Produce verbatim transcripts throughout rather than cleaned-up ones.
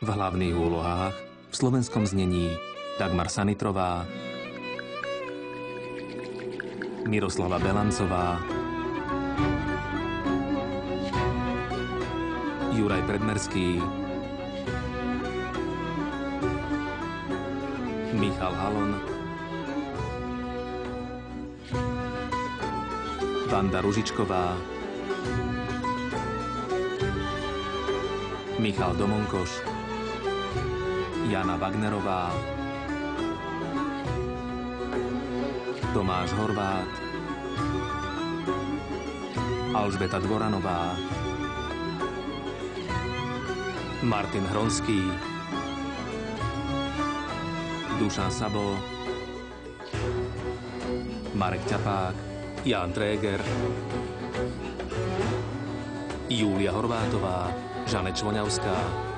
V hlavných úlohách v slovenskom znení Dagmar Sanitrová, Miroslava Belancová, Juraj Predmerský, Michal Halon, Vanda Ružičková, Michal Domonkoš, Jana Wagnerová, Tomáš Horvát, Alžbeta Dvoranová, Martin Hronský, Dušan Sabo, Marek Ťapák, Ján Tréger, Júlia Horvátová, Žanet Švoňavská,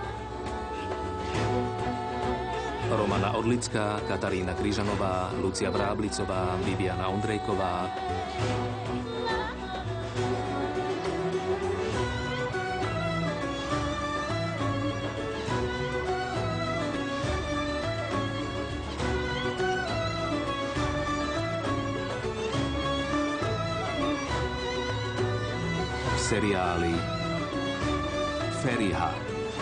Romana Odlická, Katarína Kryžanová, Lucia Vráblicová, Viviana Ondrejková, seriály Feriha.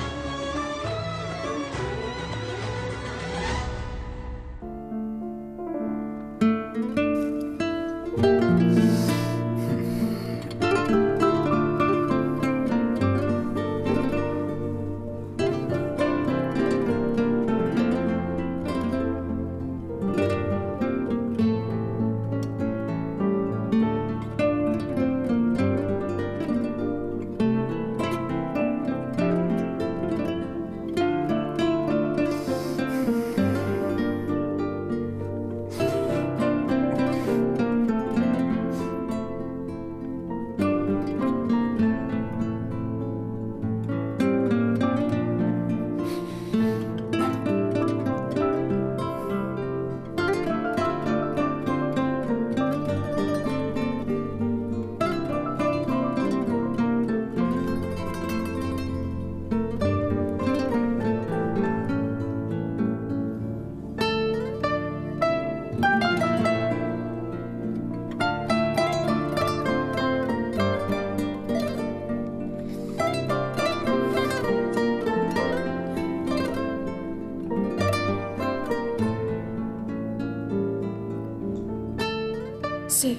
Si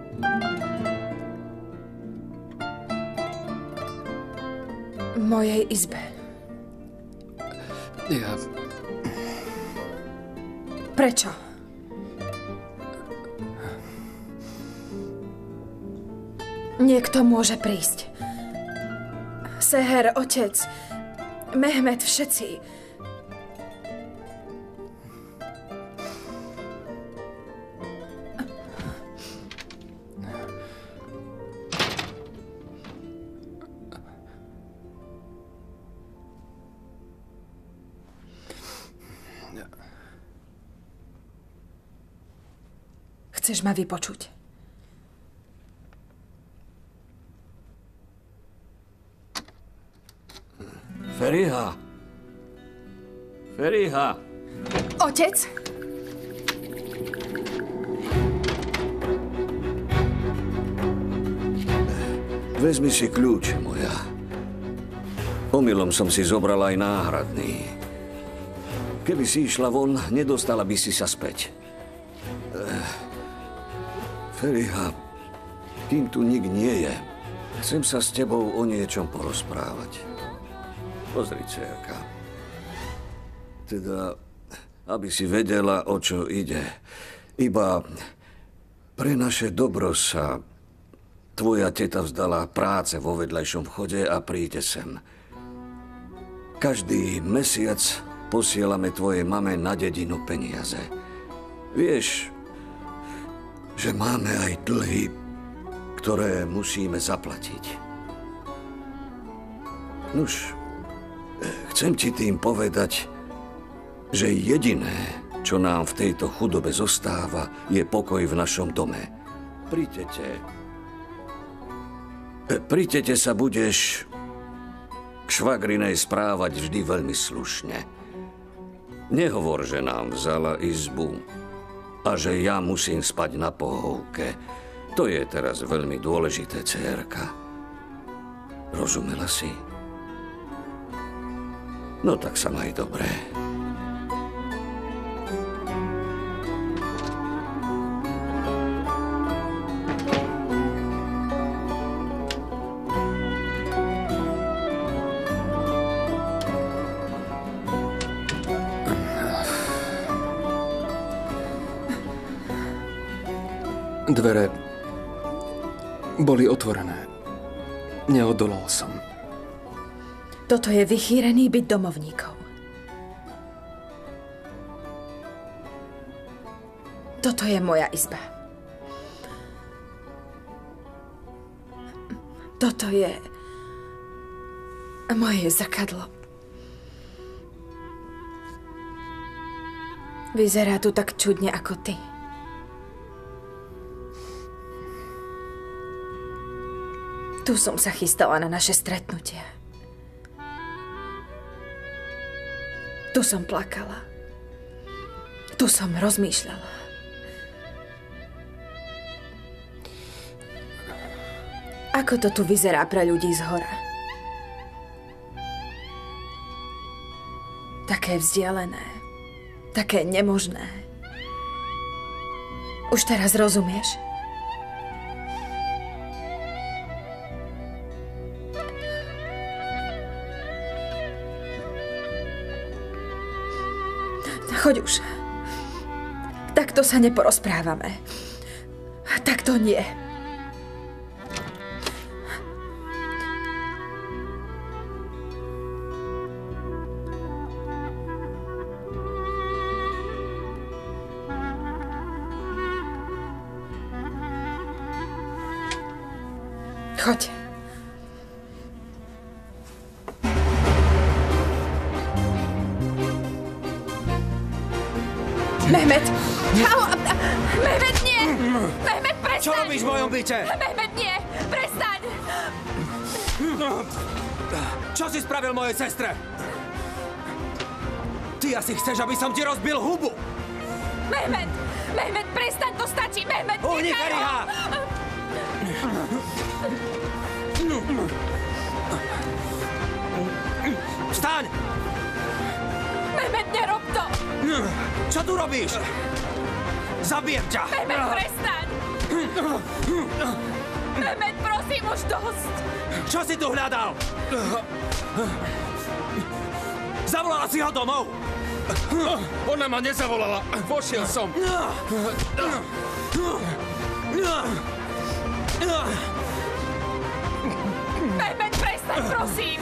v mojej izbe. Ja... Prečo? Niekto môže prísť. Seher, otec, Mehmet, všetci. Chceš ma vypočuť? Feriha! Feriha! Otec? Vezmi si kľúč, moja. Omylom som si zobral aj náhradný. Keby si išla von, nedostala by si sa späť. Feriha, kým tu nik nie je, chcem sa s tebou o niečom porozprávať. Pozri, dcérka. Teda, aby si vedela, o čo ide. Iba pre naše dobro sa tvoja teta vzdala práce vo vedľajšom vchode a príďte sem. Každý mesiac posielame tvojej mame na dedinu peniaze. Vieš, že máme aj dlhy, ktoré musíme zaplatiť. Nuž, chcem ti tým povedať, že jediné, čo nám v tejto chudobe zostáva, je pokoj v našom dome. Pri tete. Pri tete sa budeš k švagrinej správať vždy veľmi slušne. Nehovor, že nám vzala izbu a že ja musím spať na pohovke. To je teraz veľmi dôležité, dcérka. Rozumela si? No tak sa maj dobre. Dvere boli otvorené. Neodolal som. Toto je vychýrený byt domovníkov. Toto je moja izba. Toto je moje zrkadlo. Vyzerá tu tak čudne ako ty. Tu som sa chystala na naše stretnutie. Tu som plakala. Tu som rozmýšľala. Ako to tu vyzerá pre ľudí z hora? Také vzdialené. Také nemožné. Už teraz rozumieš? Choď už. Takto sa neporozprávame. Takto nie. Choď. Mehmet! Au, Mehmet, nie! Mehmet, prestaň! Čo robíš v mojom byte? Mehmet, nie! Prestaň! Čo si spravil mojej sestre? Ty asi chceš, aby som ti rozbil hubu? Mehmet! Mehmet, prestaň, to stačí! Mehmet, Uhni, nechaj ho! Feriha! Vstaň! Mehmet, nerob to! Čo tu robíš? Zabijem ťa! Mehmet, prestaň! Mehmet, prosím, už dosť! Čo si tu hľadal? Zavolala si ho domov? Ona ma nezavolala. Vošiel som. Mehmet, prestaň, prosím!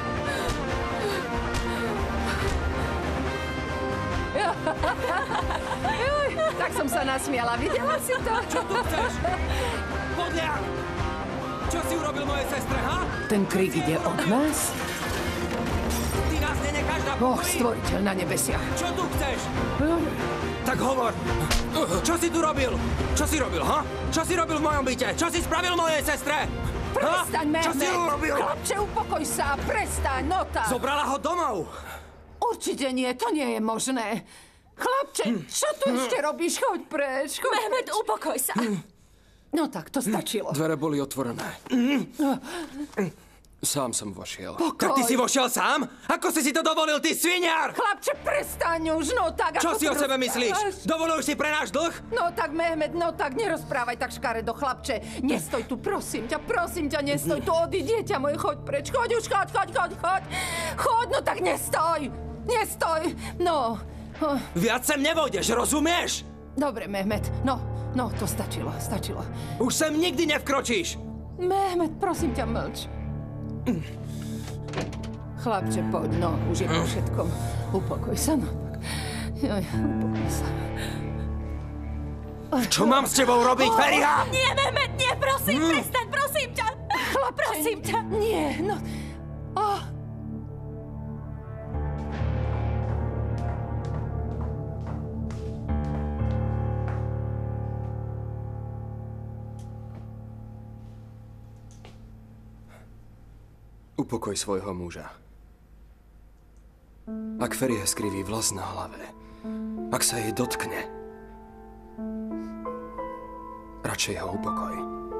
Juj, tak som sa nasmiala. Videla si to? Čo tu chceš? Podľa! Čo si urobil mojej sestre, ha? Ten krik ide od nás? Ty nás nenecháš na Och, pokoji? stvoriteľ na nebesiach. Čo tu chceš? Tak hovor. Čo si tu robil? Čo si robil, ha? Čo si robil v mojom byte? Čo si spravil mojej sestre? Prestaň, Ha? Čo si Mehmet! urobil? Chlapče, upokoj sa! Prestaň, no tak! Zobrala ho domov. Určite nie, to nie je možné. Chlapče, čo tu ešte robíš? Choď preč, choď Mehmet, preč. upokoj sa! No tak, to stačilo. Dvere boli otvorené. Sám som vošiel. Tak ty si vošiel sám? Ako si si to dovolil, ty sviniar? Chlapče, prestaň už, no tak... Čo ako si to o sebe rozprávaš? myslíš? Dovoluješ si pre náš dlh? No tak, Mehmet, no tak, nerozprávaj tak škaredo, chlapče. Nestoj tu, prosím ťa, prosím ťa, nestoj tu, odi, dieťa moje, choď preč, choď už, choď, choď, choď, choď. Choď, no tak nestoj, nestoj, no. Oh, Viac sem nevojdeš, rozumieš? dobre, Mehmet, no, no, to stačilo, stačilo. Už sem nikdy nevkročíš. Mehmet, prosím ťa, mlč. Chlapče, poď, no, už je po všetkom. Upokoj sa, no tak. Joj, upokoj sa. Čo mám s tebou robiť, Feriha? Nie, Mehmet, nie, prosím, prestaň, prosím ťa! Chlapče, Prosím ťa! nie, no. Oh. Upokoj svojho muža. Ak Feriha skriví vlas na hlave, ak sa jej dotkne, radšej ho upokoj.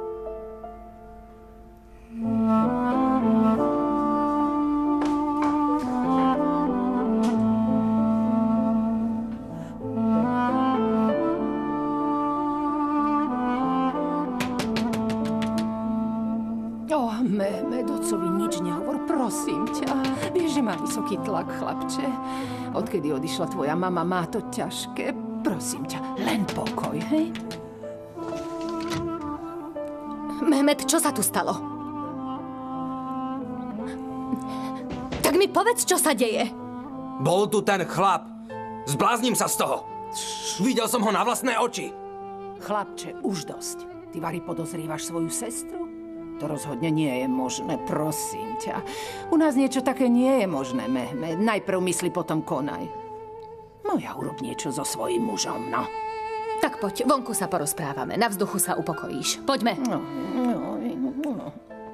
Mehmet, otcovi nič nehovor, prosím ťa. Vieš, že má vysoký tlak, chlapče. Odkedy odišla tvoja mama, má to ťažké. Prosím ťa, len pokoj, hej? Mehmet, čo sa tu stalo? Tak mi povedz, čo sa deje. Bol tu ten chlap. Zblázním sa z toho. Videl som ho na vlastné oči. Chlapče, už dosť. Ty, Vary, podozrievaš svoju sestru? To rozhodne nie je možné, prosím ťa. U nás niečo také nie je možné, Mehmet. Najprv mysli, potom konaj. No ja urob niečo so svojím mužom, no. Tak poď, vonku sa porozprávame. Na vzduchu sa upokojíš. Poďme. No, no, no.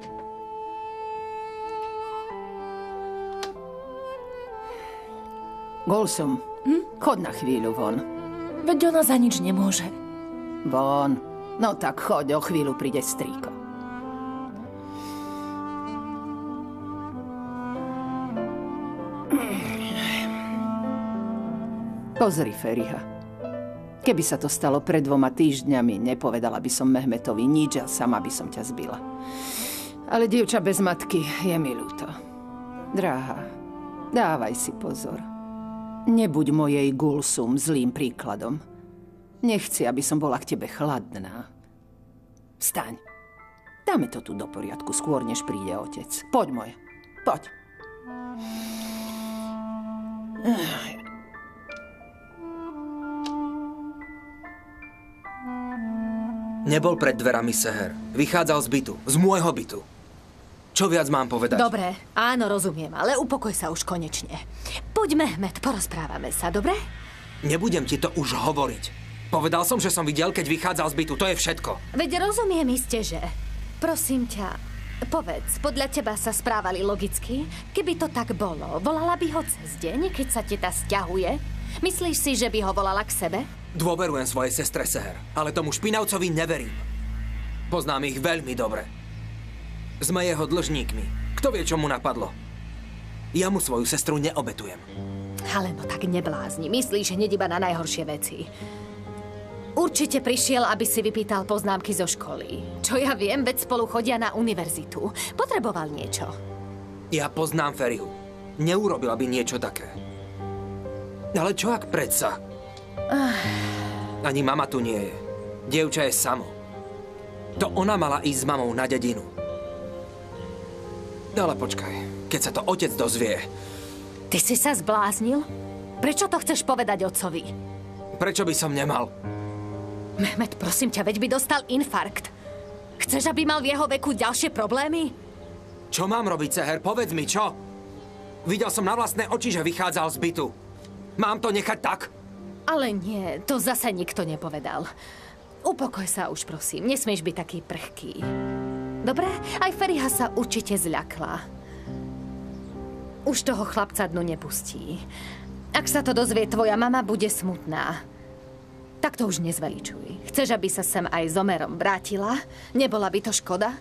Golsum, hm? Chod na chvíľu von. Veď ona za nič nemôže. Von. No tak choď, o chvíľu príde strýko. Pozri, Feriha. Keby sa to stalo pred dvoma týždňami, nepovedala by som Mehmetovi nič a sama by som ťa zbila. Ale dievča bez matky je mi ľúto. Dráha, dávaj si pozor. Nebuď mojej Gulsum zlým príkladom. Nechci, aby som bola k tebe chladná. Vstaň. Dáme to tu do poriadku skôr, než príde otec. Poď, moje. Poď. Nebol pred dverami, Seher. Vychádzal z bytu. Z môjho bytu. Čo viac mám povedať? Dobre, áno, rozumiem, ale upokoj sa už konečne. Poď, Mehmet, porozprávame sa, dobre? Nebudem ti to už hovoriť. Povedal som, že som videl, keď vychádzal z bytu. To je všetko. Veď rozumiem iste, že... Prosím ťa, povedz, podľa teba sa správali logicky? Keby to tak bolo, volala by ho cez deň, keď sa teta sťahuje? Myslíš si, že by ho volala k sebe? Dôverujem svojej sestre, Seher, ale tomu špinavcovi neverím. Poznám ich veľmi dobre. Sme jeho dlžníkmi. Kto vie, čo mu napadlo? Ja mu svoju sestru neobetujem. Ale no tak neblázni. Myslíš hneď iba na najhoršie veci. Určite prišiel, aby si vypýtal poznámky zo školy. Čo ja viem, veď spolu chodia na univerzitu. Potreboval niečo. Ja poznám Ferihu. Neurobila by niečo také. Ale čo ak predsa? Ani mama tu nie je. Dievča je samo. To ona mala ísť s mamou na dedinu. Ale počkaj, keď sa to otec dozvie... Ty si sa zbláznil? Prečo to chceš povedať otcovi? Prečo by som nemal? Mehmet, prosím ťa, veď by dostal infarkt. Chceš, aby mal v jeho veku ďalšie problémy? Čo mám robiť, Seher? Povedz mi, čo? Videl som na vlastné oči, že vychádzal z bytu. Mám to nechať tak? Ale nie, to zase nikto nepovedal. Upokoj sa už, prosím. Nesmieš byť taký prchký. Dobre? Aj Feriha sa určite zľakla. Už toho chlapca dnu nepustí. Ak sa to dozvie tvoja mama, bude smutná. Tak to už nezveličuj. Chceš, aby sa sem aj s Omerom vrátila? Nebola by to škoda?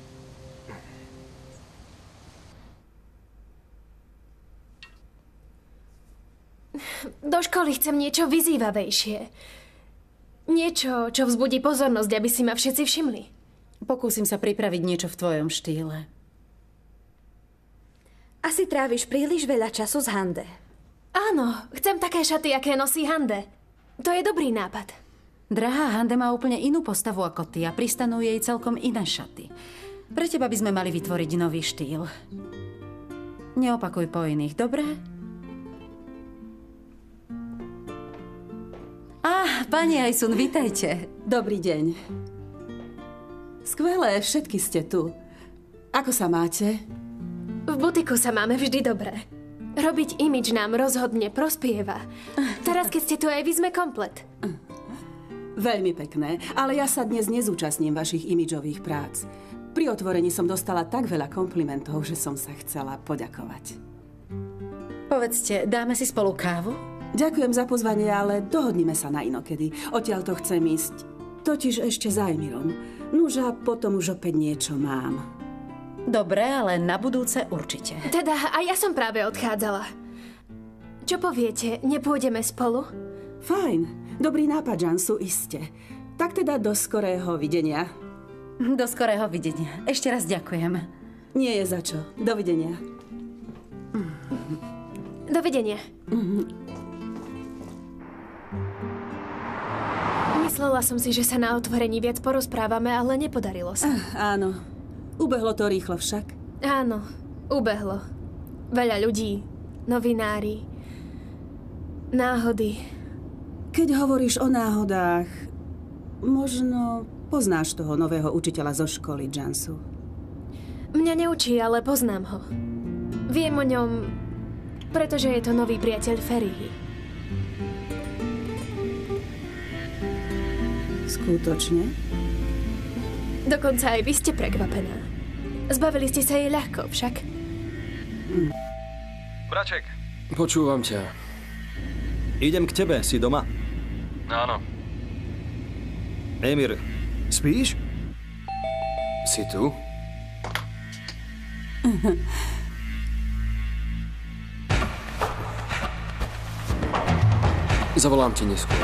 Do školy chcem niečo vyzývavejšie. Niečo, čo vzbudí pozornosť, aby si ma všetci všimli. Pokúsim sa pripraviť niečo v tvojom štýle. Asi tráviš príliš veľa času z Hande. Áno, chcem také šaty, aké nosí Hande. To je dobrý nápad. Drahá, Hande má úplne inú postavu ako ty a pristanú jej celkom iné šaty. Pre teba by sme mali vytvoriť nový štýl. Neopakuj po iných, dobre? Á, pani Ajsun, vitajte. Dobrý deň. Skvelé, všetky ste tu. Ako sa máte? V butiku sa máme vždy dobre. Robiť imidž nám rozhodne prospieva. Teraz, keď ste tu aj vy, sme komplet. Veľmi pekné, ale ja sa dnes nezúčastním vašich imidžových prác. Pri otvorení som dostala tak veľa komplimentov, že som sa chcela poďakovať. Povedzte, dáme si spolu kávu? Ďakujem za pozvanie, ale dohodnime sa na inokedy. Odtiaľ to chcem ísť. Totiž ešte za Emirom. Nuž a potom už opäť niečo mám. Dobre, ale na budúce určite. Teda, a ja som práve odchádzala. Čo poviete, nepôjdeme spolu? Fajn. Dobrý nápad, Jansu, iste. Tak teda do skorého videnia. Do skorého videnia. Ešte raz ďakujem. Nie je za čo. Dovidenia. Dovidenia. Myslela som si, že sa na otvorení viac porozprávame, ale nepodarilo sa. Ah, áno. Ubehlo to rýchlo však. Áno, ubehlo. Veľa ľudí, novinári, náhody. Keď hovoríš o náhodách, možno poznáš toho nového učiteľa zo školy, Jansu. Mňa neučí, ale poznám ho. Viem o ňom, pretože je to nový priateľ Ferihy. Skutočne? Dokonca aj vy ste prekvapená. Zbavili ste sa jej ľahko, však? Hm. Braček. Počúvam ťa. Idem k tebe, si doma? Áno. Emir, spíš? Si tu? Zavolám ti neskôr.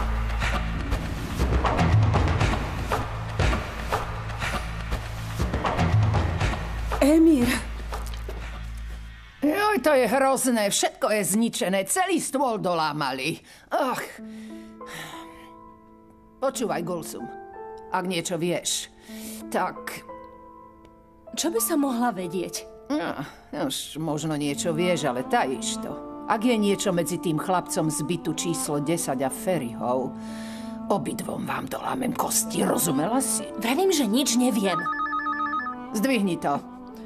Emir. Joj, to je hrozné. Všetko je zničené. Celý stôl dolámali. Ach. Počúvaj, Gulsum. Ak niečo vieš, tak... Čo by sa mohla vedieť? No, už možno niečo vieš, ale tajíš to. Ak je niečo medzi tým chlapcom z bytu číslo desať a Ferryhou, obidvom vám dolámem kosti, rozumela si? Vravím, že nič neviem. Zdvihni to.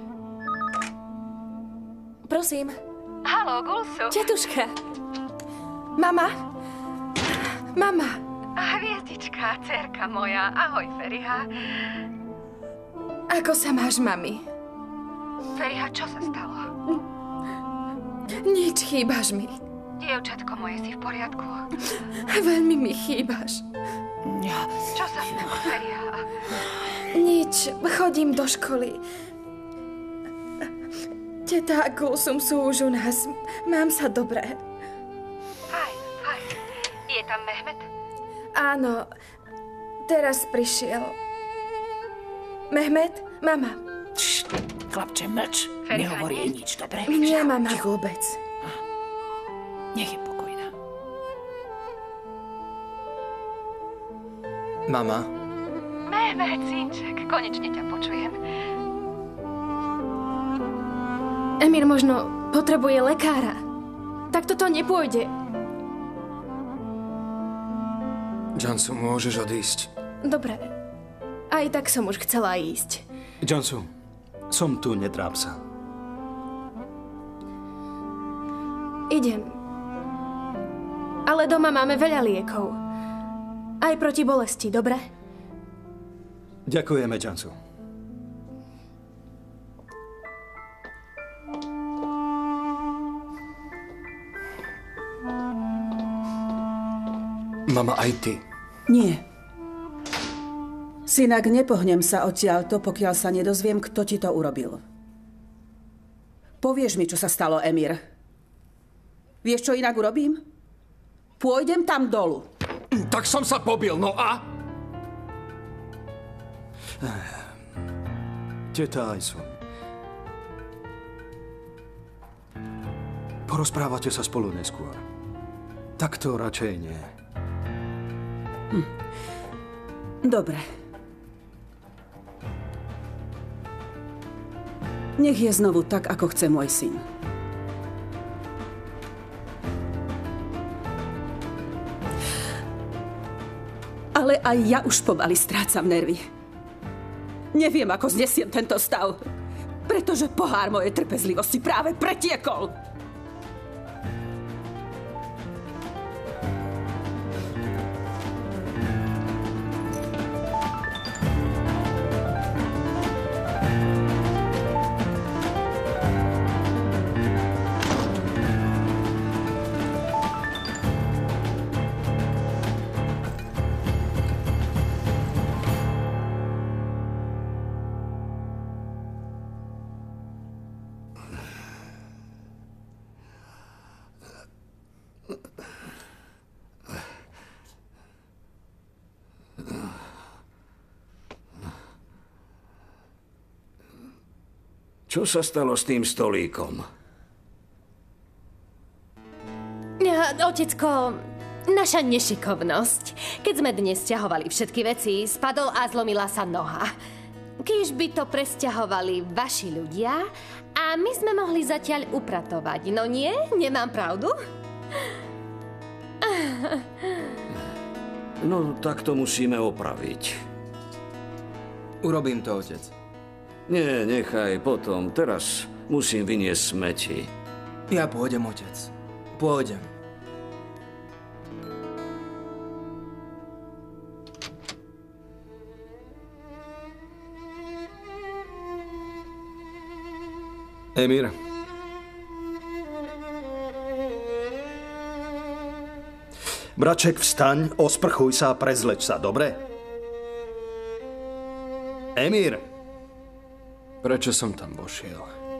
Prosím. Haló, Gulsu. Tetuška. Mama. Mama. Hviezdička, dcerka moja. Ahoj, Feriha. Ako sa máš, mami? Feriha, čo sa stalo? Nič, chýbaš mi. Dievčatko moje, si v poriadku? Veľmi mi chýbaš. Čo sa stalo, Feriha? Nič, chodím do školy. Teta a Gulsum sú už u nás. Mám sa dobre. Fajn, fajn. Je tam Mehmet? Áno, teraz prišiel. Mehmet, mama. Št, chlapče, mlč. Nehovor jej nič, dobre? Nie, mama, vôbec. Nech je pokojná. Mama? Mehmet, synček, konečne ťa počujem. Emir možno potrebuje lekára. Tak toto nepôjde. Jansu, môžeš odísť. Dobre. Aj tak som už chcela ísť. Jansu, som tu, netráp sa. Idem. Ale doma máme veľa liekov. Aj proti bolesti, dobre? Ďakujeme, Jansu. Mama, aj ty. Nie. Synak, nepohnem sa odtiaľto, pokiaľ sa nedozviem, kto ti to urobil. Povieš mi, čo sa stalo, Emir. Vieš, čo inak urobím? Pôjdem tam dolu. Tak som sa pobil, no a? Teta Ajsun. Porozprávate sa spolu neskôr. Tak to radšej nie. Hm. Dobre. Nech je znovu tak, ako chce môj syn. Ale aj ja už pomaly strácam nervy. Neviem, ako znesiem tento stav, pretože pohár mojej trpezlivosti práve pretiekol. Čo sa stalo s tým stolíkom? Ja, otecko, naša nešikovnosť. Keď sme dnes sťahovali všetky veci, spadol a zlomila sa noha. Kýž by to presťahovali vaši ľudia a my sme mohli zatiaľ upratovať. No nie? Nemám pravdu? No, tak to musíme opraviť. Urobím to, otec. Nie, nechaj, potom. Teraz musím vyniesť smeti. Ja pôjdem, otec. Pôjdem. Emír. Braček, vstaň, osprchuj sa a prezleč sa, dobre? Emír. Prečo som tam vošiel?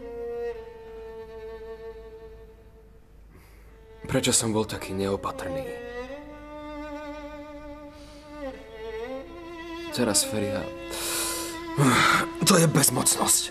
Prečo som bol taký neopatrný? Teraz, Feria... To je bezmocnosť.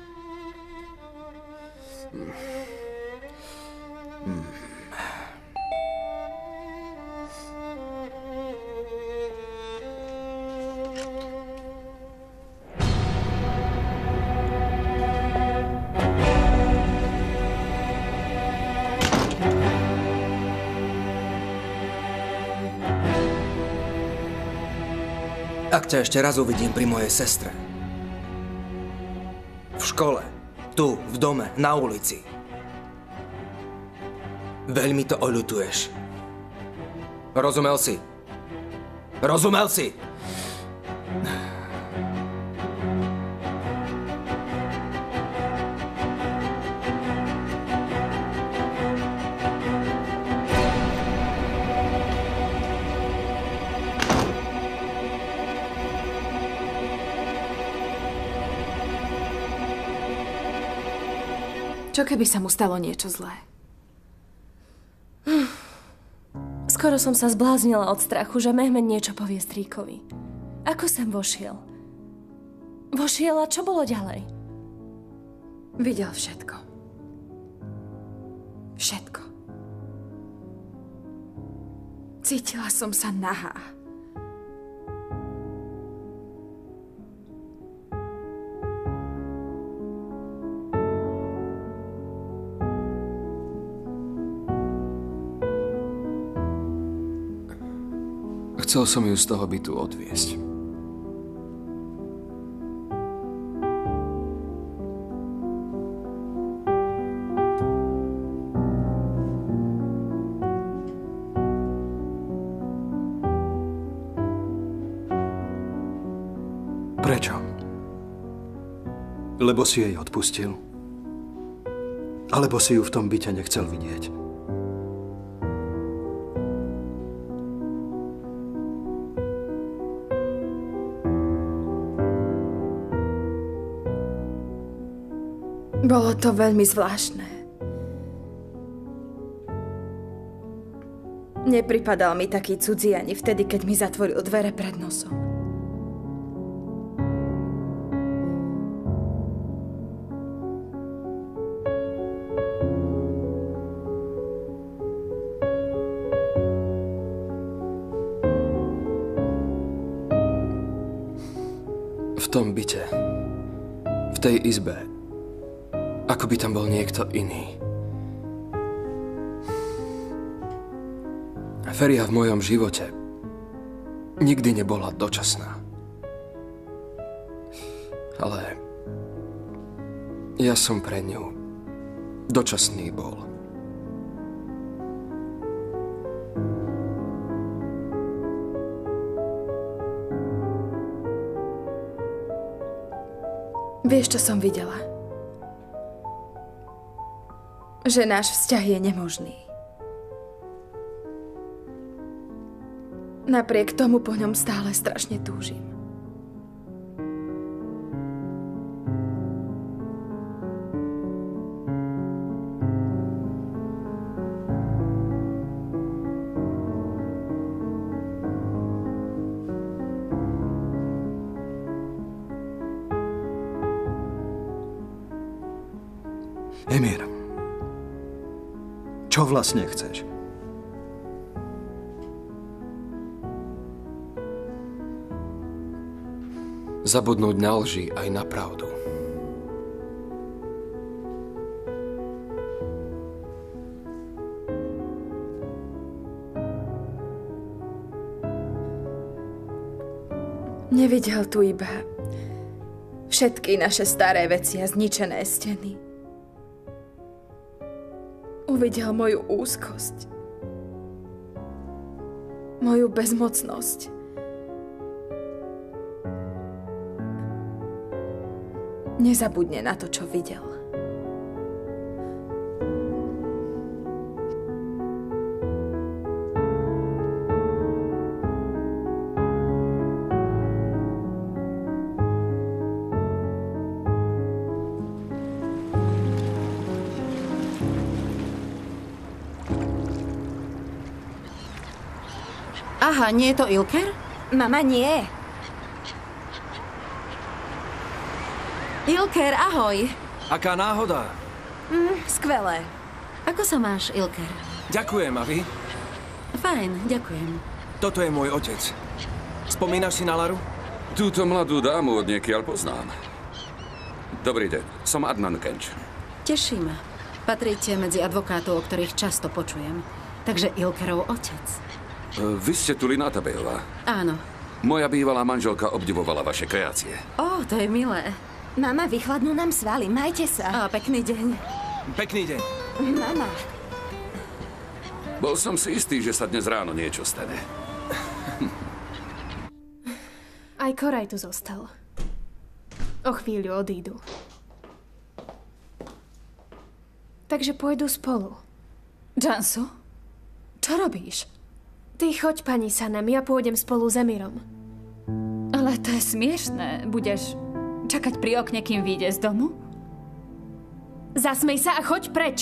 Ak ťa ešte raz uvidím pri mojej sestre. V škole, tu, v dome, na ulici. Veľmi to oľutuješ. Rozumel si? Rozumel si? Čo keby sa mu stalo niečo zlé? Skoro som sa zbláznila od strachu, že Mehmed niečo povie strýkovi. Ako sem vošiel? Vošiel a čo bolo ďalej? Videl všetko. Všetko. Cítila som sa nahá. Chcel som ju z toho bytu odviesť. Prečo? Lebo si jej odpustil? Alebo si ju v tom byte nechcel vidieť? Bolo to veľmi zvláštne. Nepripadal mi taký cudzí ani vtedy, keď mi zatvoril dvere pred nosom. V tom byte, v tej izbe, ako by tam bol niekto iný. Feria v mojom živote nikdy nebola dočasná. Ale ja som pre ňu dočasný bol. Vieš, čo som videla? Že náš vzťah je nemožný. Napriek tomu po ňom stále strašne túžim. Emír, čo vlastne chceš? Zabudnúť na lži aj na pravdu. Nevidel tu iba všetky naše staré veci a zničené steny. Uvidel moju úzkosť, moju bezmocnosť. Nezabudne na to, čo videl. Aha, nie je to Ilker? Mama, nie. Ilker, ahoj. Aká náhoda. Mm, skvelé. Ako sa máš, Ilker? Ďakujem, a vy? Fajn, ďakujem. Toto je môj otec. Spomínaš si na Laru? Túto mladú dámu od niekiaľ poznám. Dobrý deň, som Adnan Kenč. Teší ma. Patríte medzi advokátov, o ktorých často počujem. Takže Ilkerov otec. Vy ste tu Lináta Bejová. Áno. Moja bývalá manželka obdivovala vaše kreácie. Ó, to je milé. Mama, vychladnú nám svaly, majte sa. Á, pekný deň. Pekný deň. Mama. Bol som si istý, že sa dnes ráno niečo stane. Aj Koraj tu zostal. O chvíľu odídu. Takže pôjdu spolu. Jansu, čo robíš? Ty choď, pani Sanam, ja pôjdem spolu s Emirom. Ale to je smiešné. Budeš čakať pri okne, kým vyjde z domu? Zasmej sa a choď preč!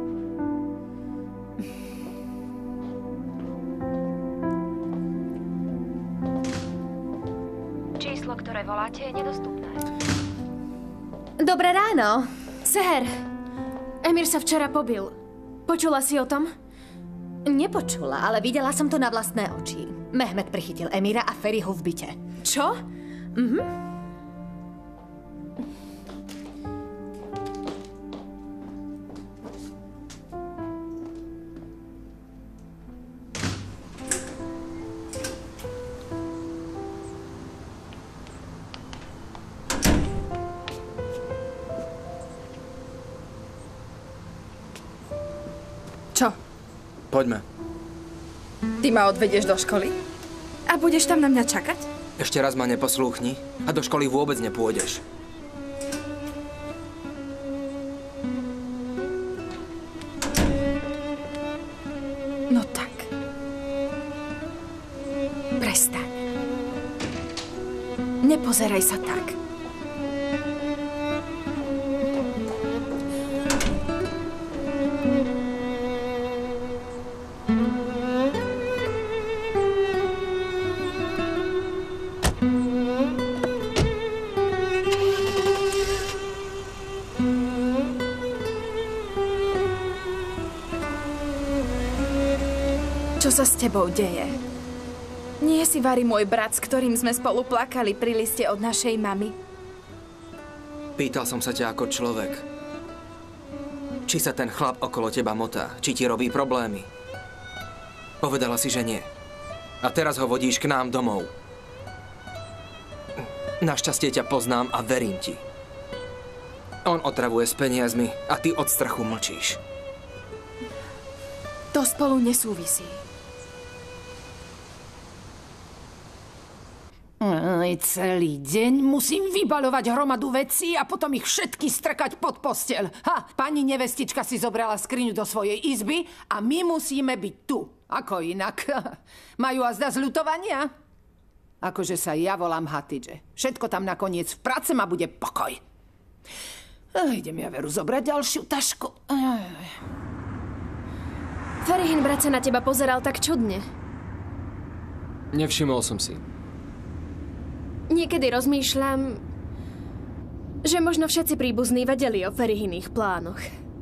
Číslo, ktoré voláte, je nedostupné. Dobré ráno. Seher, Emir sa včera pobil. Počula si o tom? Nepočula, ale videla som to na vlastné oči. Mehmet prichytil Emira a Ferihu v byte. Čo? Mhm. Čo? Poďme. Ty ma odvedieš do školy? A budeš tam na mňa čakať? Ešte raz ma neposlúchni a do školy vôbec nepôjdeš. No tak. Prestaň. Nepozeraj sa tak. Čo sa s tebou deje? Nie si Vari môj brat, s ktorým sme spolu plakali pri liste od našej mamy? Pýtal som sa ťa ako človek. Či sa ten chlap okolo teba motá, či ti robí problémy. Povedala si, že nie. A teraz ho vodíš k nám domov. Našťastie ťa poznám a verím ti. On otravuje s peniazmi a ty od strachu mlčíš. To spolu nesúvisí. Aj celý deň musím vybaľovať hromadu vecí a potom ich všetky strkať pod posteľ. Ha, pani nevestička si zobrala skriňu do svojej izby a my musíme byť tu. Ako inak? Majú azda zľutovania? Akože sa ja volám Hatidže. Všetko tam nakoniec v práce ma bude pokoj. Ach, idem ja veru zobrať ďalšiu tašku. Ferihin brat sa na teba pozeral tak čudne. Nevšimol som si. Niekedy rozmýšľam, že možno všetci príbuzní vedeli o Ferihiných plánoch.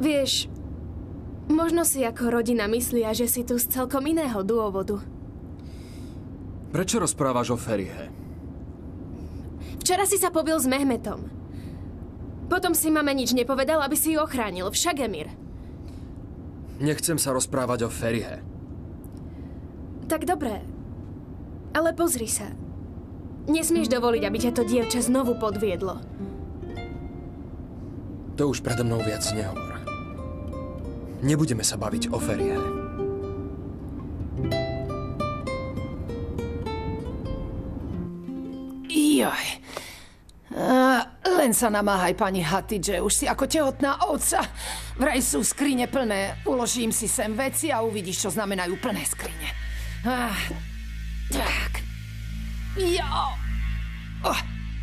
Vieš, možno si ako rodina myslia, že si tu z celkom iného dôvodu. Prečo rozprávaš o Ferihe? Včera si sa pobil s Mehmetom. Potom si mame nič nepovedal, aby si ju ochránil. Však, Emir. Nechcem sa rozprávať o Ferihe. Tak dobre. Ale pozri sa. Nesmieš dovoliť, aby ťa to dievča znovu podviedlo. To už predo mnou viac nehovor. Nebudeme sa baviť o Ferihe. Joj. Uh, len sa namáhaj, pani Hatidže. Už si ako tehotná ovca. Vraj sú skrine plné. Uložím si sem veci a uvidíš, čo znamenajú plné skrine. Ah, tak. Jo. Oh.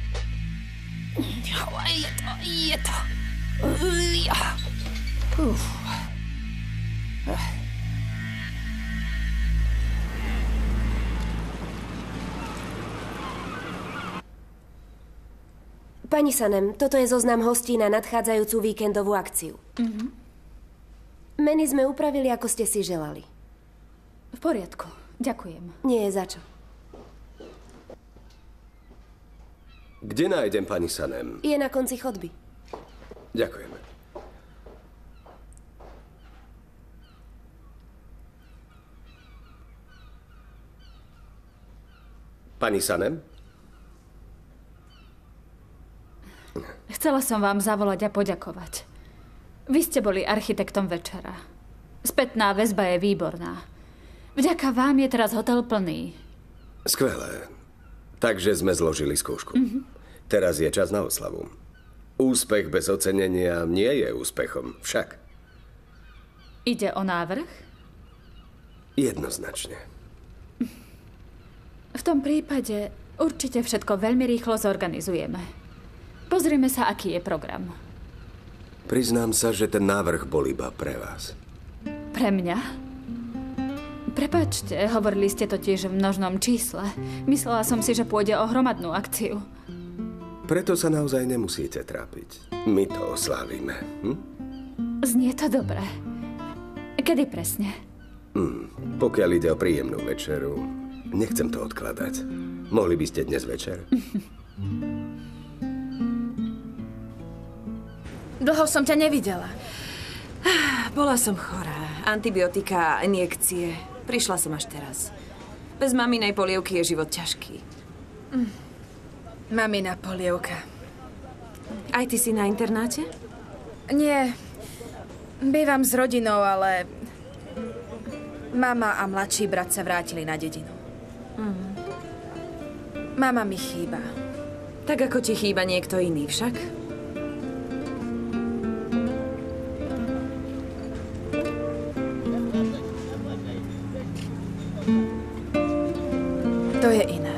Jo, je to, je to. Jo. Uf. Uh. Pani Sanem, toto je zoznam hostí na nadchádzajúcu víkendovú akciu. Mhm. Meny sme upravili, ako ste si želali. V poriadku, ďakujem. Nie je za čo. Kde nájdem pani Sanem? Je na konci chodby. Ďakujem. Pani Sanem? Chcela som vám zavolať a poďakovať. Vy ste boli architektom večera. Spätná väzba je výborná. Vďaka vám je teraz hotel plný. Skvelé. Takže sme zložili skúšku. Mhm. Teraz je čas na oslavu. Úspech bez ocenenia nie je úspechom, však. Ide o návrh? Jednoznačne. V tom prípade určite všetko veľmi rýchlo zorganizujeme. Pozrime sa, aký je program. Priznám sa, že ten návrh bol iba pre vás. Pre mňa? Prepáčte, hovorili ste totiž v množnom čísle. Myslela som si, že pôjde o hromadnú akciu. Preto sa naozaj nemusíte trápiť. My to oslávime. Hm? Znie to dobre. Kedy presne? Hm. Pokiaľ ide o príjemnú večeru, nechcem to odkladať. Mohli by ste dnes večer? Dlho som ťa nevidela. Bola som chorá. Antibiotika a injekcie. Prišla som až teraz. Bez maminej polievky je život ťažký. Mm. Mamina polievka. Aj ty si na internáte? Nie. Bývam s rodinou, ale mama a mladší brat sa vrátili na dedinu. Mm. Mama mi chýba. Tak ako ti chýba niekto iný však? To je iné.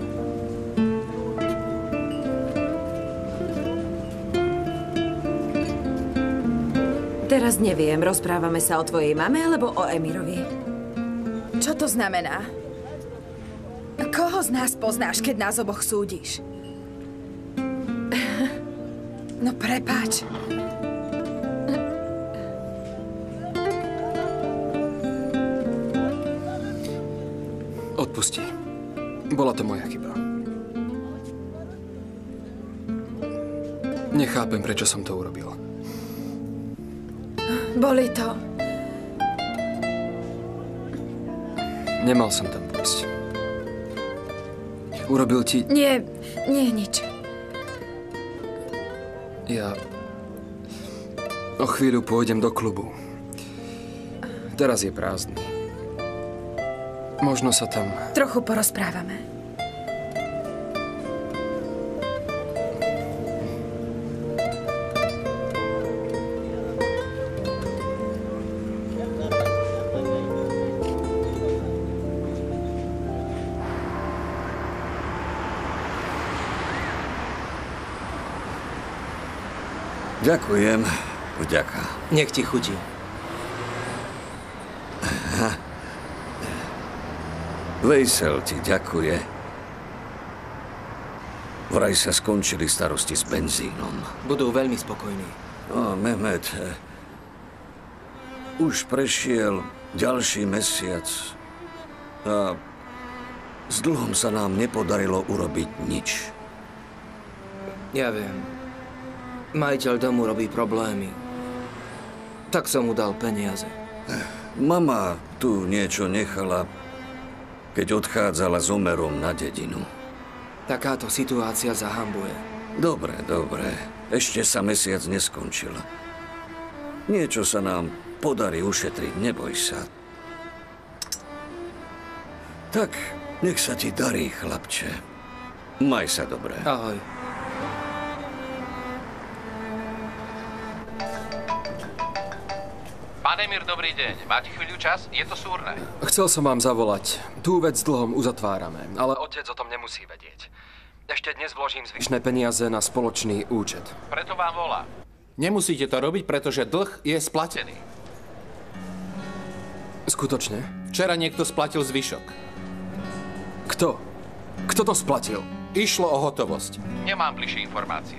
Teraz neviem, rozprávame sa o tvojej mame alebo o Emirovi. Čo to znamená? Koho z nás poznáš, keď nás oboch súdiš? No prepáč. Odpusti. Bola to moja chyba. Nechápem, prečo som to urobil. Boli to. Nemal som tam pôjsť. Urobil ti... Nie, nie nič. Ja... O chvíľu pôjdem do klubu. Teraz je prázdny. Možno sa tam... Trochu porozprávame. Ďakujem. Vďaka. Nech ti chutí. Vejsel ti ďakuje. Vraj sa skončili starosti s benzínom. Budú veľmi spokojní. No, Mehmet, Už prešiel ďalší mesiac a s dlhom sa nám nepodarilo urobiť nič. Ja viem. Majiteľ domu robí problémy. Tak som mu dal peniaze. Mama tu niečo nechala, keď odchádzala s Omerom na dedinu. Takáto situácia zahambuje. Dobre, dobre. Ešte sa mesiac neskončil. Niečo sa nám podarí ušetriť, neboj sa. Tak, nech sa ti darí, chlapče. Maj sa dobre. Ahoj. Pán Emir, dobrý deň. Máte chvíľu čas? Je to súrne. Chcel som vám zavolať. Tú vec s dlhom uzatvárame, ale otec o tom nemusí vedieť. Ešte dnes vložím zvyšné peniaze na spoločný účet. Preto vám volá. Nemusíte to robiť, pretože dlh je splatený. Skutočne? Včera niekto splatil zvyšok. Kto? Kto to splatil? Išlo o hotovosť. Nemám bližšie informácie.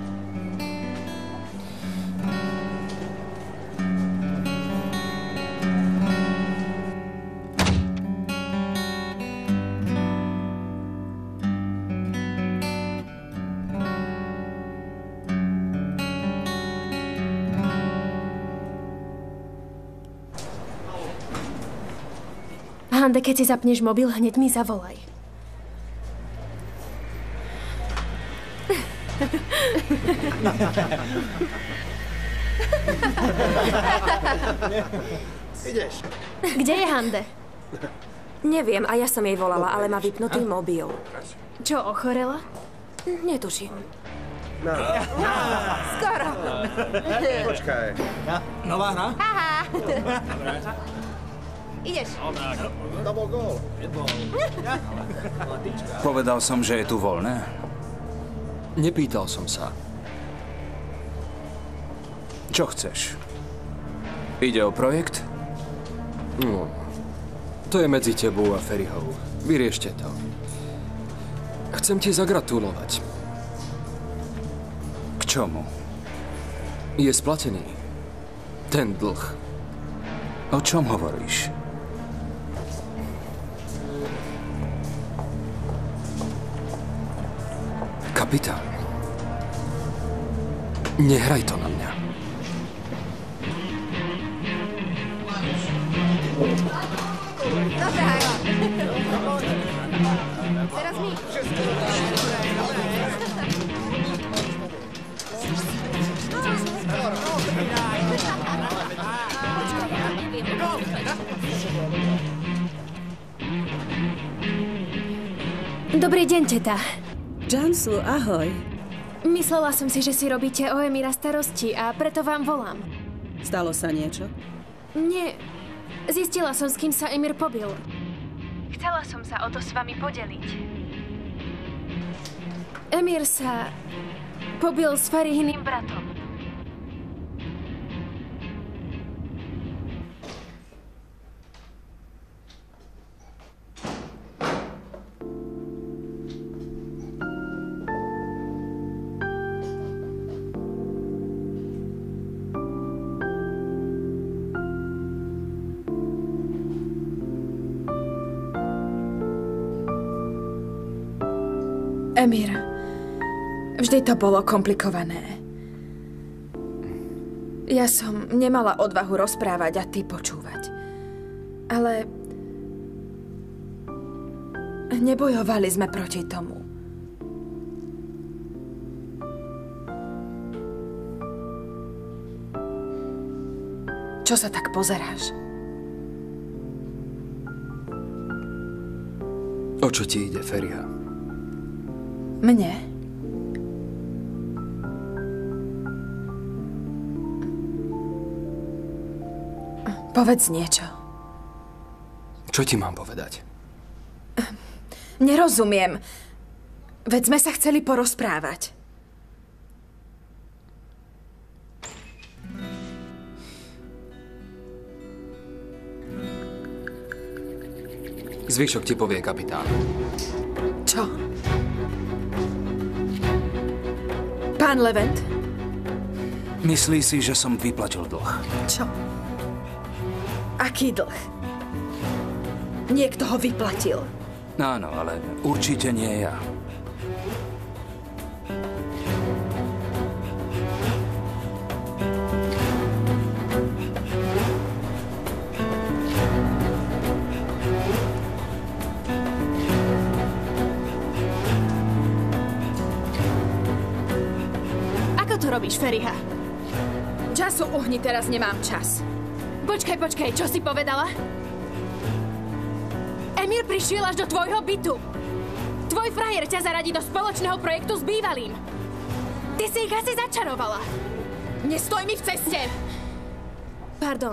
Hande, keď si zapneš mobil, hneď mi zavolaj. Ideš. Kde je Hande? Neviem, a ja som jej volala, ale má vypnutý mobil. Čo, ochorela? Netuším. No. Skoro. Počkaj. Nová hra? Haha. Ideš. To bol gól. Povedal som, že je tu voľné. Nepýtal som sa. Čo chceš? Ide o projekt? No, to je medzi tebou a Ferihou. Vyriešte to. Chcem ti zagratulovať. K čomu? Je splatený. Ten dlh. O čom hovoríš? Kapitán. Nehraj to na mňa. Dobre. Teraz my. Dobrý deň, teta. Jansu, ahoj. Myslela som si, že si robíte o Emira starosti a preto vám volám. Stalo sa niečo? Nie. Zistila som, s kým sa Emir pobil. Chcela som sa o to s vami podeliť. Emir sa pobil s Farihyným bratom. Emir, vždy to bolo komplikované. Ja som nemala odvahu rozprávať a ty počúvať. Ale nebojovali sme proti tomu. Čo sa tak pozeráš? O čo ti ide, Feriha? Mne? Povedz niečo. Čo ti mám povedať? Nerozumiem. Veď sme sa chceli porozprávať. Zvyšok ti povie kapitán. Čo? Pán Levent? Myslí si, že som vyplatil dlh. Čo? Aký dlh? Niekto ho vyplatil. Áno, ale určite nie ja. Ako to robíš, Feriha? Času uhni, teraz nemám čas. Počkaj, počkaj, čo si povedala? Emír prišiel až do tvojho bytu. Tvoj frajer ťa zaradí do spoločného projektu s bývalým. Ty si ich asi začarovala. Nestoj mi v ceste! Pardon.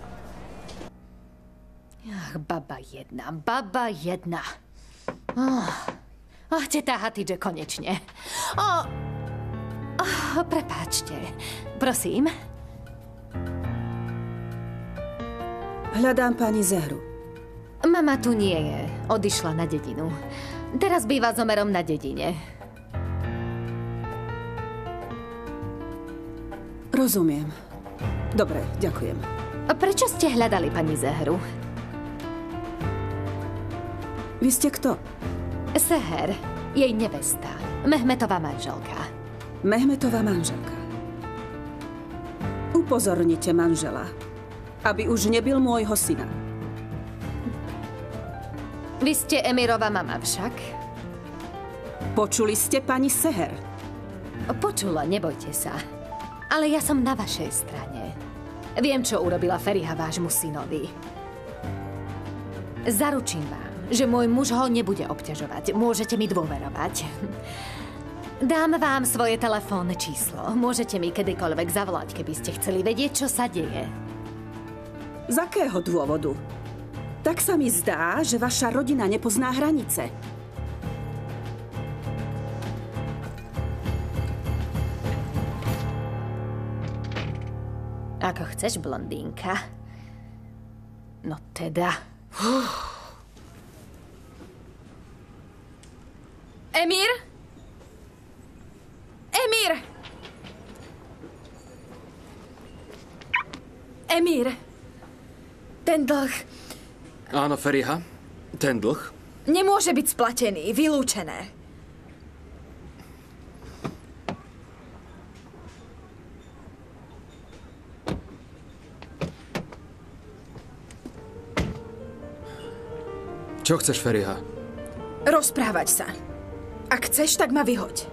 Ach, baba jedna, baba jedna. Oh, oh teta Hatidže, konečne. Oh, oh, prepáčte. Prosím. Hľadám pani Zehru. Mama tu nie je. Odišla na dedinu. Teraz býva s Omerom na dedine. Rozumiem. Dobre, ďakujem. A prečo ste hľadali pani Zehru? Vy ste kto? Seher, jej nevesta. Mehmetová manželka. Mehmetová manželka. Upozornite manžela, aby už nebil môjho syna. Vy ste Emirova mama však? Počuli ste pani Seher? Počula, nebojte sa. Ale ja som na vašej strane. Viem, čo urobila Feriha vášmu synovi. Zaručím vám, že môj muž ho nebude obťažovať. Môžete mi dôverovať. Dám vám svoje telefónne číslo. Môžete mi kedykoľvek zavolať, keby ste chceli vedieť, čo sa deje. Z akého dôvodu? Tak sa mi zdá, že vaša rodina nepozná hranice. Ako chceš, blondínka. No teda. Emír? Emír! Emír! Ten dlh... Áno, Feriha, ten dlh? Nemôže byť splatený, vylúčené. Čo chceš, Feriha? Rozprávať sa. Ak chceš, tak ma vyhoď.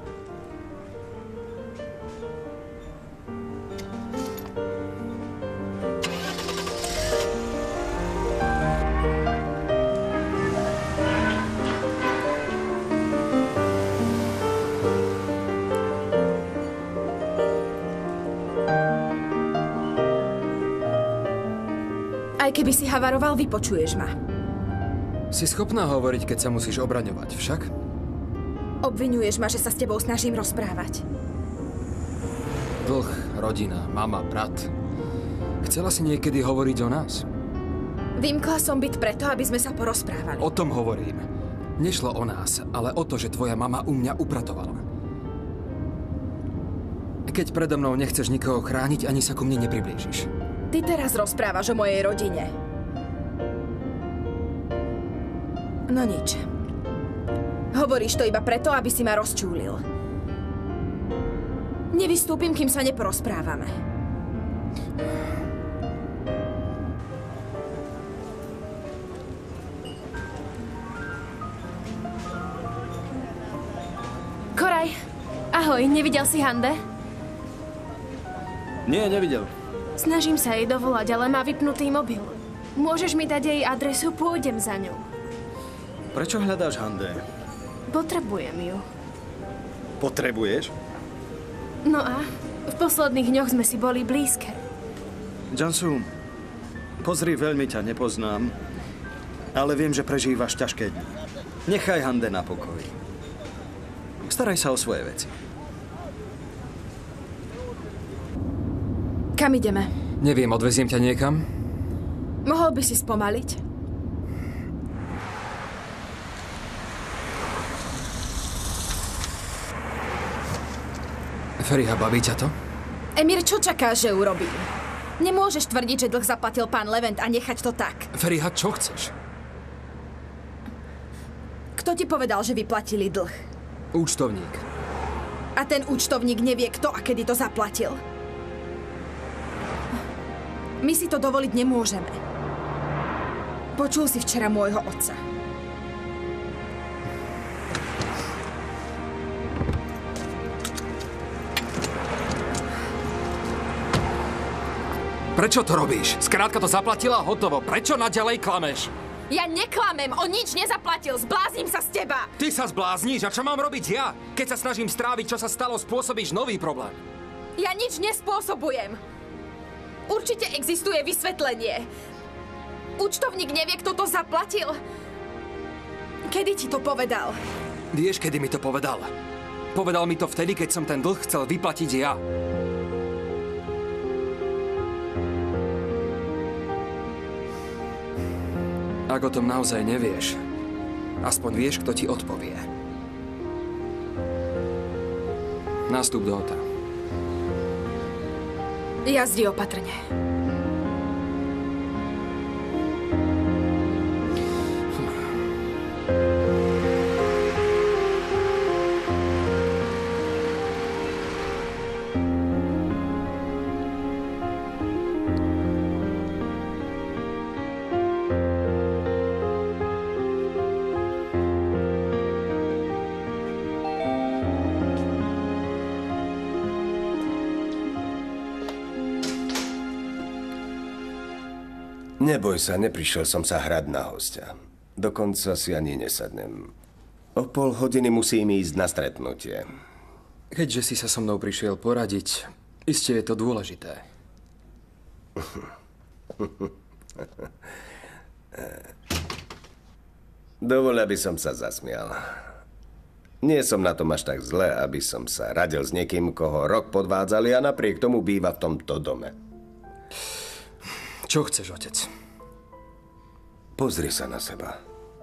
Aj keby si havaroval, vypočuješ ma. Si schopná hovoriť, keď sa musíš obraňovať, však? Obviňuješ ma, že sa s tebou snažím rozprávať. Dlh, rodina, mama, brat. Chcela si niekedy hovoriť o nás? Vymkla som byt preto, aby sme sa porozprávali. O tom hovorím. Nešlo o nás, ale o to, že tvoja mama u mňa upratovala. Keď predo mnou nechceš nikoho chrániť, ani sa ku mne nepriblížiš. Ty teraz rozprávaš o mojej rodine. No nič. Hovoríš to iba preto, aby si ma rozčúlil. Nevystúpim, kým sa neporozprávame. Koraj, ahoj, nevidel si Hande? Nie, nevidel. Snažím sa jej dovolať, ale má vypnutý mobil. Môžeš mi dať jej adresu, pôjdem za ňou. Prečo hľadáš Hande? Potrebujem ju. Potrebuješ? No a? V posledných dňoch sme si boli blízke. Jansu, pozri, veľmi ťa nepoznám, ale viem, že prežívaš ťažké dni. Nechaj Hande na pokoji. Staraj sa o svoje veci. Kam ideme? Neviem, odveziem ťa niekam? Mohol by si spomaliť? Feriha, baví ťa to? Emír, čo čakáš, že urobím? Nemôžeš tvrdiť, že dlh zaplatil pán Levent a nechať to tak. Feriha, čo chceš? Kto ti povedal, že vyplatili dlh? Účtovník. A ten účtovník nevie, kto a kedy to zaplatil. My si to dovoliť nemôžeme. Počul si včera môjho otca. Prečo to robíš? Skrátka to zaplatila a hotovo. Prečo naďalej klameš? Ja neklamem, on nič nezaplatil, zblázním sa z teba. Ty sa zblázniš a čo mám robiť ja? Keď sa snažím stráviť, čo sa stalo, spôsobíš nový problém. Ja nič nespôsobujem. Určite existuje vysvetlenie. Účtovník nevie, kto to zaplatil. Kedy ti to povedal? Vieš, kedy mi to povedal? Povedal mi to vtedy, keď som ten dlh chcel vyplatiť ja. Ak o tom naozaj nevieš, aspoň vieš, kto ti odpovie. Nástup do auta. Jazdi opatrne. Neboj sa, neprišiel som sa hrať na hostia. Dokonca si ani nesadnem. O pol hodiny musím ísť na stretnutie. Keďže si sa so mnou prišiel poradiť, iste je to dôležité. Dovol, aby som sa zasmial. Nie som na tom až tak zle, aby som sa radil s niekým, koho rok podvádzali a napriek tomu býva v tomto dome. Čo chceš, otec? Pozri sa na seba.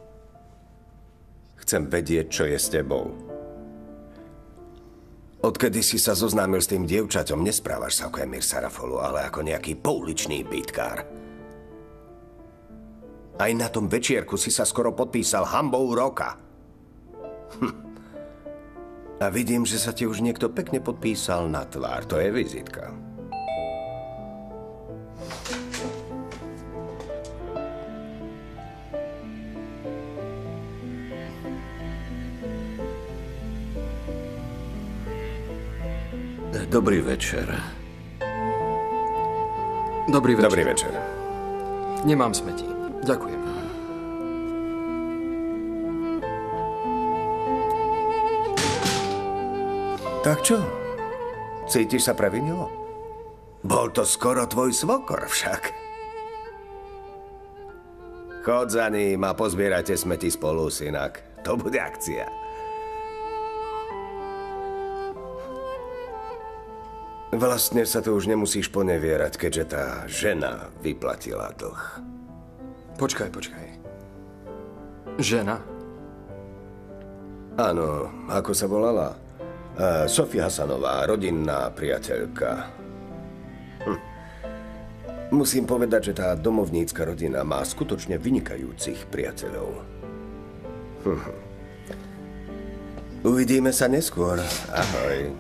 Chcem vedieť, čo je s tebou. Odkedy si sa zoznámil s tým dievčaťom, nesprávaš sa ako Emir Sarafolu, ale ako nejaký pouličný bytkár. Aj na tom večierku si sa skoro podpísal hanbou roka. Hm. A vidím, že sa ti už niekto pekne podpísal na tvár. To je vizitka. Dobrý večer. Dobrý večer. Dobrý večer. Nemám smeti. Ďakujem. Tak čo? Cítiš sa previnilo? Bol to skoro tvoj svokor však. Chod za ním a pozbierajte smeti spolu, synak. To bude akcia. Vlastne sa tu už nemusíš ponevierať, keďže tá žena vyplatila dlh. Počkaj, počkaj. Žena? Áno, ako sa volala? Uh, Sofia Hasanová, rodinná priateľka. Hm. Musím povedať, že tá domovnícka rodina má skutočne vynikajúcich priateľov. Hm. Uvidíme sa neskôr. Ahoj.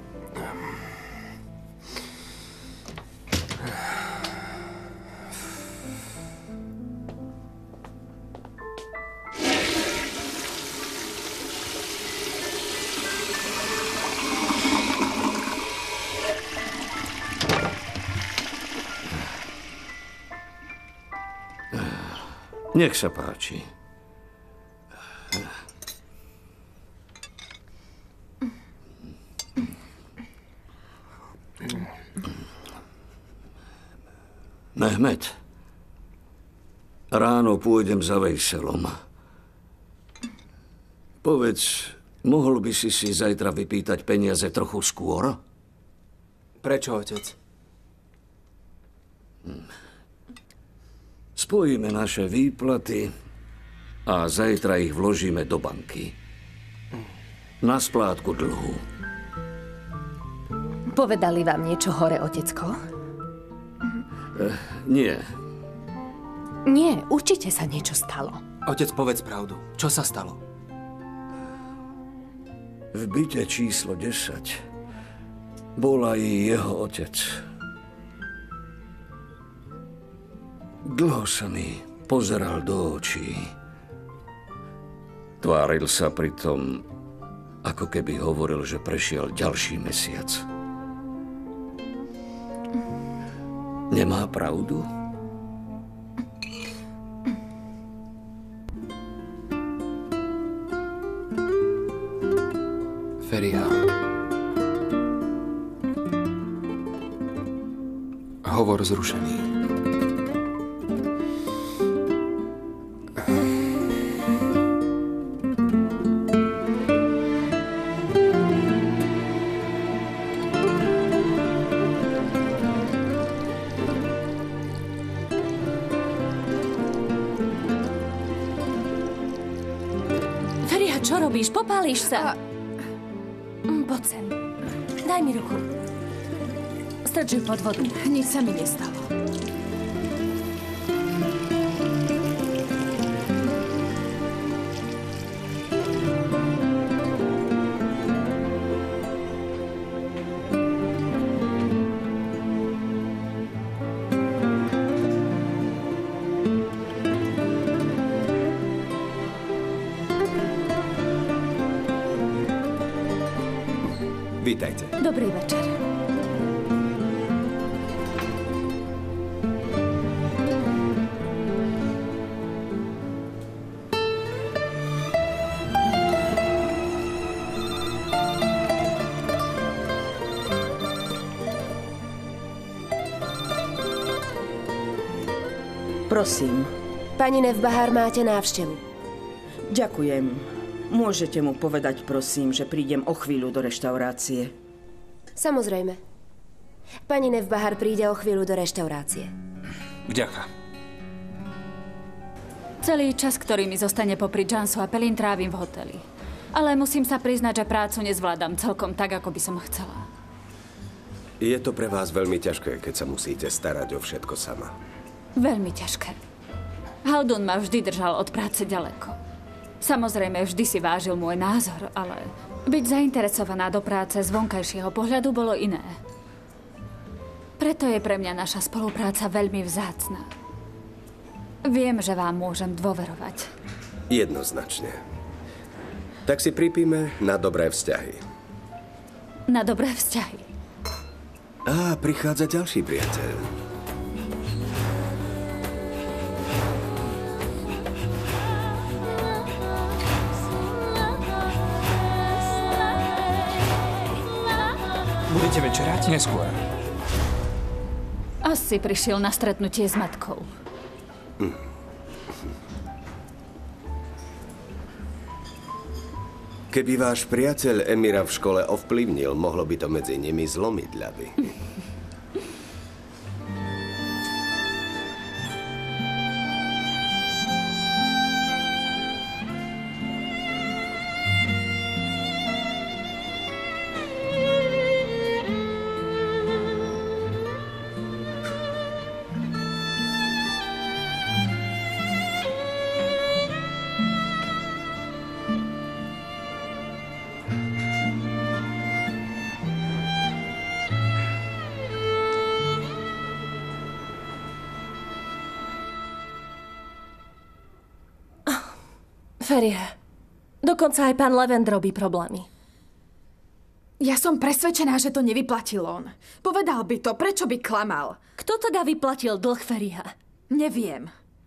Nech sa páči. Mehmet, ráno pôjdem za Vejselom. Povedz, mohol by si si zajtra vypýtať peniaze trochu skôr? Prečo, otec? Hm. Spojíme naše výplaty a zajtra ich vložíme do banky. Na splátku dlhu. Povedali vám niečo hore, otecko? Uh, nie. Nie, určite sa niečo stalo. Otec, povedz pravdu. Čo sa stalo? V byte číslo desať bol aj jeho otec. Dlho sa mi pozeral do očí. Tváril sa pritom, ako keby hovoril, že prešiel ďalší mesiac. Nemá pravdu? Feriha. Hovor zrušený. Feriha, čo robíš? Popálíš sa. Poď sem. Daj mi ruku. Strč ju pod vodu. Nič sa mi nestalo. Vítajte. Dobrý večer. Prosím. Pani Nevbahar, máte návštevu. Ďakujem. Môžete mu povedať, prosím, že prídem o chvíľu do reštaurácie. Samozrejme. Pani Nevbahar príde o chvíľu do reštaurácie. Vďaka. Celý čas, ktorý mi zostane popri Jansu a Pelin, trávim v hoteli. Ale musím sa priznať, že prácu nezvládam celkom tak, ako by som chcela. Je to pre vás veľmi ťažké, keď sa musíte starať o všetko sama. Veľmi ťažké. Haldun ma vždy držal od práce ďaleko. Samozrejme, vždy si vážil môj názor, ale byť zainteresovaná do práce z vonkajšieho pohľadu bolo iné. Preto je pre mňa naša spolupráca veľmi vzácna. Viem, že vám môžem dôverovať. Jednoznačne. Tak si pripíme na dobré vzťahy. Na dobré vzťahy. Á, prichádza ďalší priateľ. Budete večerať? Neskôr. Asi prišiel na stretnutie s matkou. Hm. Keby váš priateľ Emira v škole ovplyvnil, mohlo by to medzi nimi zlomiť ľavy. Feriha, dokonca aj pán Levent robí problémy. Ja som presvedčená, že to nevyplatil on. Povedal by to, prečo by klamal. Kto teda vyplatil dlh Feriha? Neviem.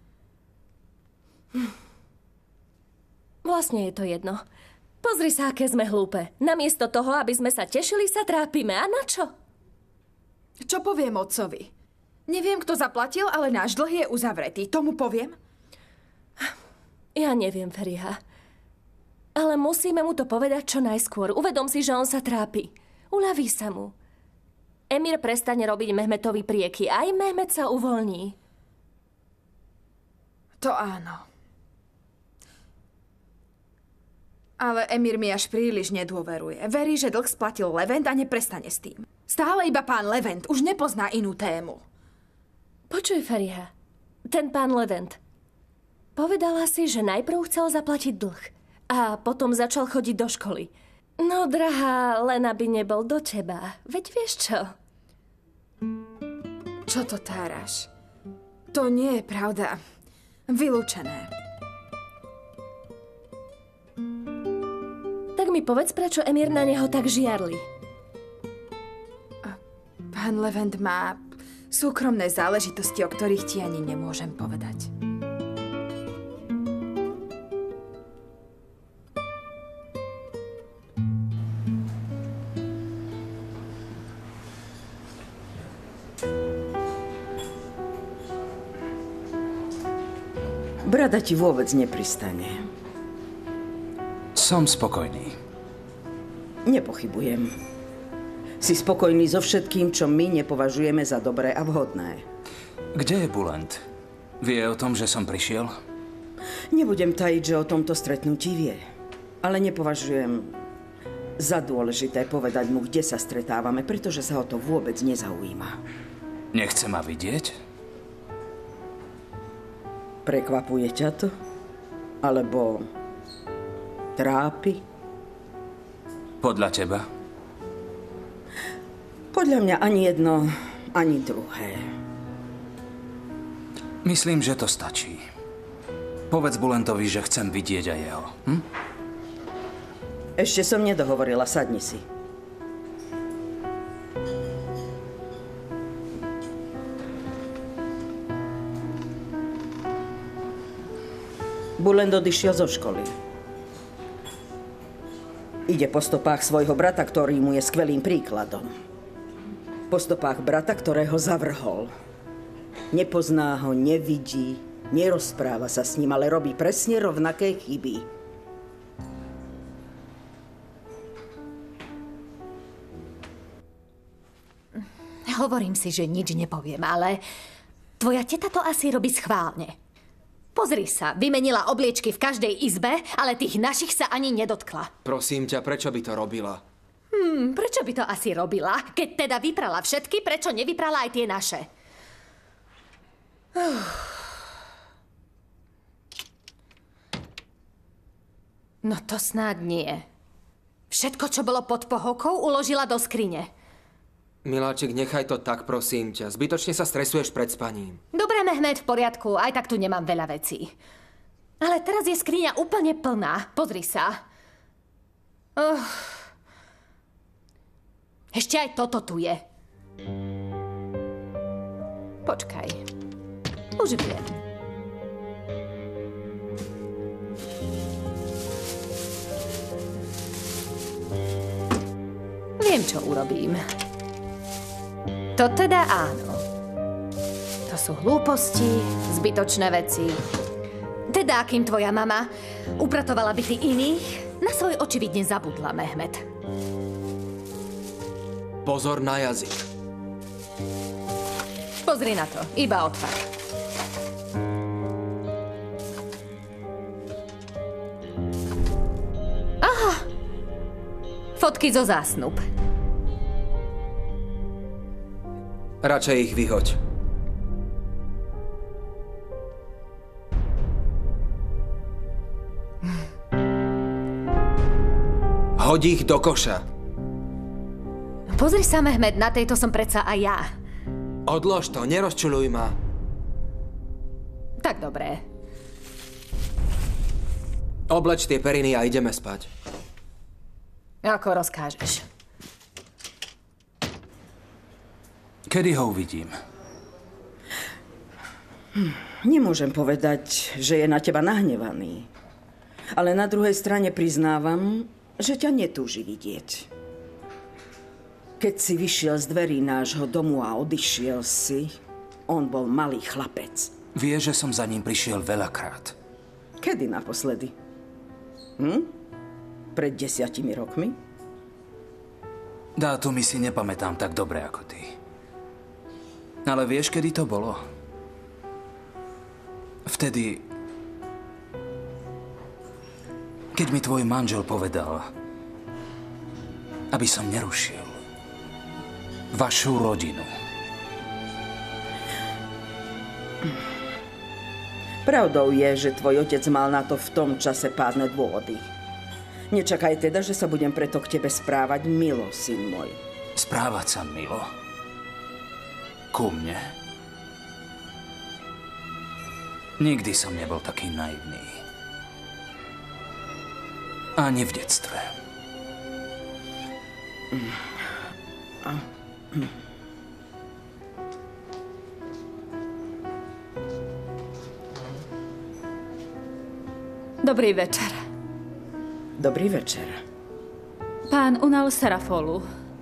Hm. Vlastne je to jedno. Pozri sa, aké sme hlúpe. Namiesto toho, aby sme sa tešili, sa trápime. A na čo? Čo poviem otcovi? Neviem, kto zaplatil, ale náš dlh je uzavretý. Tomu poviem? Ja neviem, Feriha. Ale musíme mu to povedať čo najskôr. Uvedom si, že on sa trápi. Uľaví sa mu. Emir prestane robiť Mehmetovi prieky. Aj Mehmet sa uvoľní. To áno. Ale Emir mi až príliš nedôveruje. Verí, že dlh splatil Levent a neprestane s tým. Stále iba pán Levent. Už nepozná inú tému. Počuj, Feriha, ten pán Levent. Povedala si, že najprv chcel zaplatiť dlh a potom začal chodiť do školy. No, drahá, len aby nebol do teba. Veď vieš čo? Čo to táraš? To nie je pravda. Vylúčené. Tak mi povedz, prečo Emir na neho tak žiarli. Pán Levent má súkromné záležitosti, o ktorých ti ani nemôžem povedať. Brada ti vôbec nepristane. Som spokojný. Nepochybujem. Si spokojný so všetkým, čo my nepovažujeme za dobré a vhodné. Kde je Bulent? Vie o tom, že som prišiel? Nebudem tajiť, že o tomto stretnutí vie. Ale nepovažujem za dôležité povedať mu, kde sa stretávame, pretože sa o to vôbec nezaujíma. Nechce ma vidieť? Prekvapuje ťa to? Alebo trápi? Podľa teba? Podľa mňa ani jedno, ani druhé. Myslím, že to stačí. Povedz Bulentovi, že chcem vidieť aj jeho. Hm? Ešte som nedohovorila, sadni si. Bulent odišiel zo školy. Ide po stopách svojho brata, ktorý mu je skvelým príkladom. Po stopách brata, ktorého zavrhol. Nepozná ho, nevidí, nerozpráva sa s ním, ale robí presne rovnaké chyby. Hovorím si, že nič nepoviem, ale tvoja teta to asi robí schválne. Pozri sa, vymenila obliečky v každej izbe, ale tých našich sa ani nedotkla. Prosím ťa, prečo by to robila? Hmm, prečo by to asi robila? Keď teda vyprala všetky, prečo nevyprala aj tie naše? Uh. No to snáď nie. Všetko, čo bolo pod pohovkou, uložila do skrine. Miláčik, nechaj to tak, prosím ťa. Zbytočne sa stresuješ pred spaním. Dobre, Mehmet, v poriadku. Aj tak tu nemám veľa vecí. Ale teraz je skriňa úplne plná. Pozri sa. Uh. Ešte aj toto tu je. Počkaj. Už viem. Viem, čo urobím. To teda áno. To sú hlúposti, zbytočné veci. Teda, kým tvoja mama upratovala byty iných, na svoj očividne zabudla, Mehmet. Pozor na jazyk. Pozri na to, iba odpad. Aha! Fotky zo zásnub. Radšej ich vyhoď. Hoď ich do koša. Pozri sa, Mehmet, na tejto som predsa aj ja. Odlož to, nerozčuľuj ma. Tak dobré. Obleč tie periny a ideme spať. Ako rozkážeš. Kedy ho uvidím? Hm, nemôžem povedať, že je na teba nahnevaný. Ale na druhej strane priznávam, že ťa netúži vidieť. Keď si vyšiel z dverí nášho domu a odišiel si, on bol malý chlapec. Vie, že som za ním prišiel veľakrát. Kedy naposledy? Hm? Pred desiatimi rokmi? Dátumy si nepamätám tak dobre ako ty. Ale vieš, kedy to bolo? Vtedy, keď mi tvoj manžel povedal, aby som nerušil vašu rodinu. Pravdou je, že tvoj otec mal na to v tom čase pádne dôvody. Nečakaj teda, že sa budem preto k tebe správať milo, syn môj. Správať sa milo? Ku mne? Nikdy som nebol taký naivný. Ani v detstve. Dobrý večer. Dobrý večer. Pán Unal Serafolu.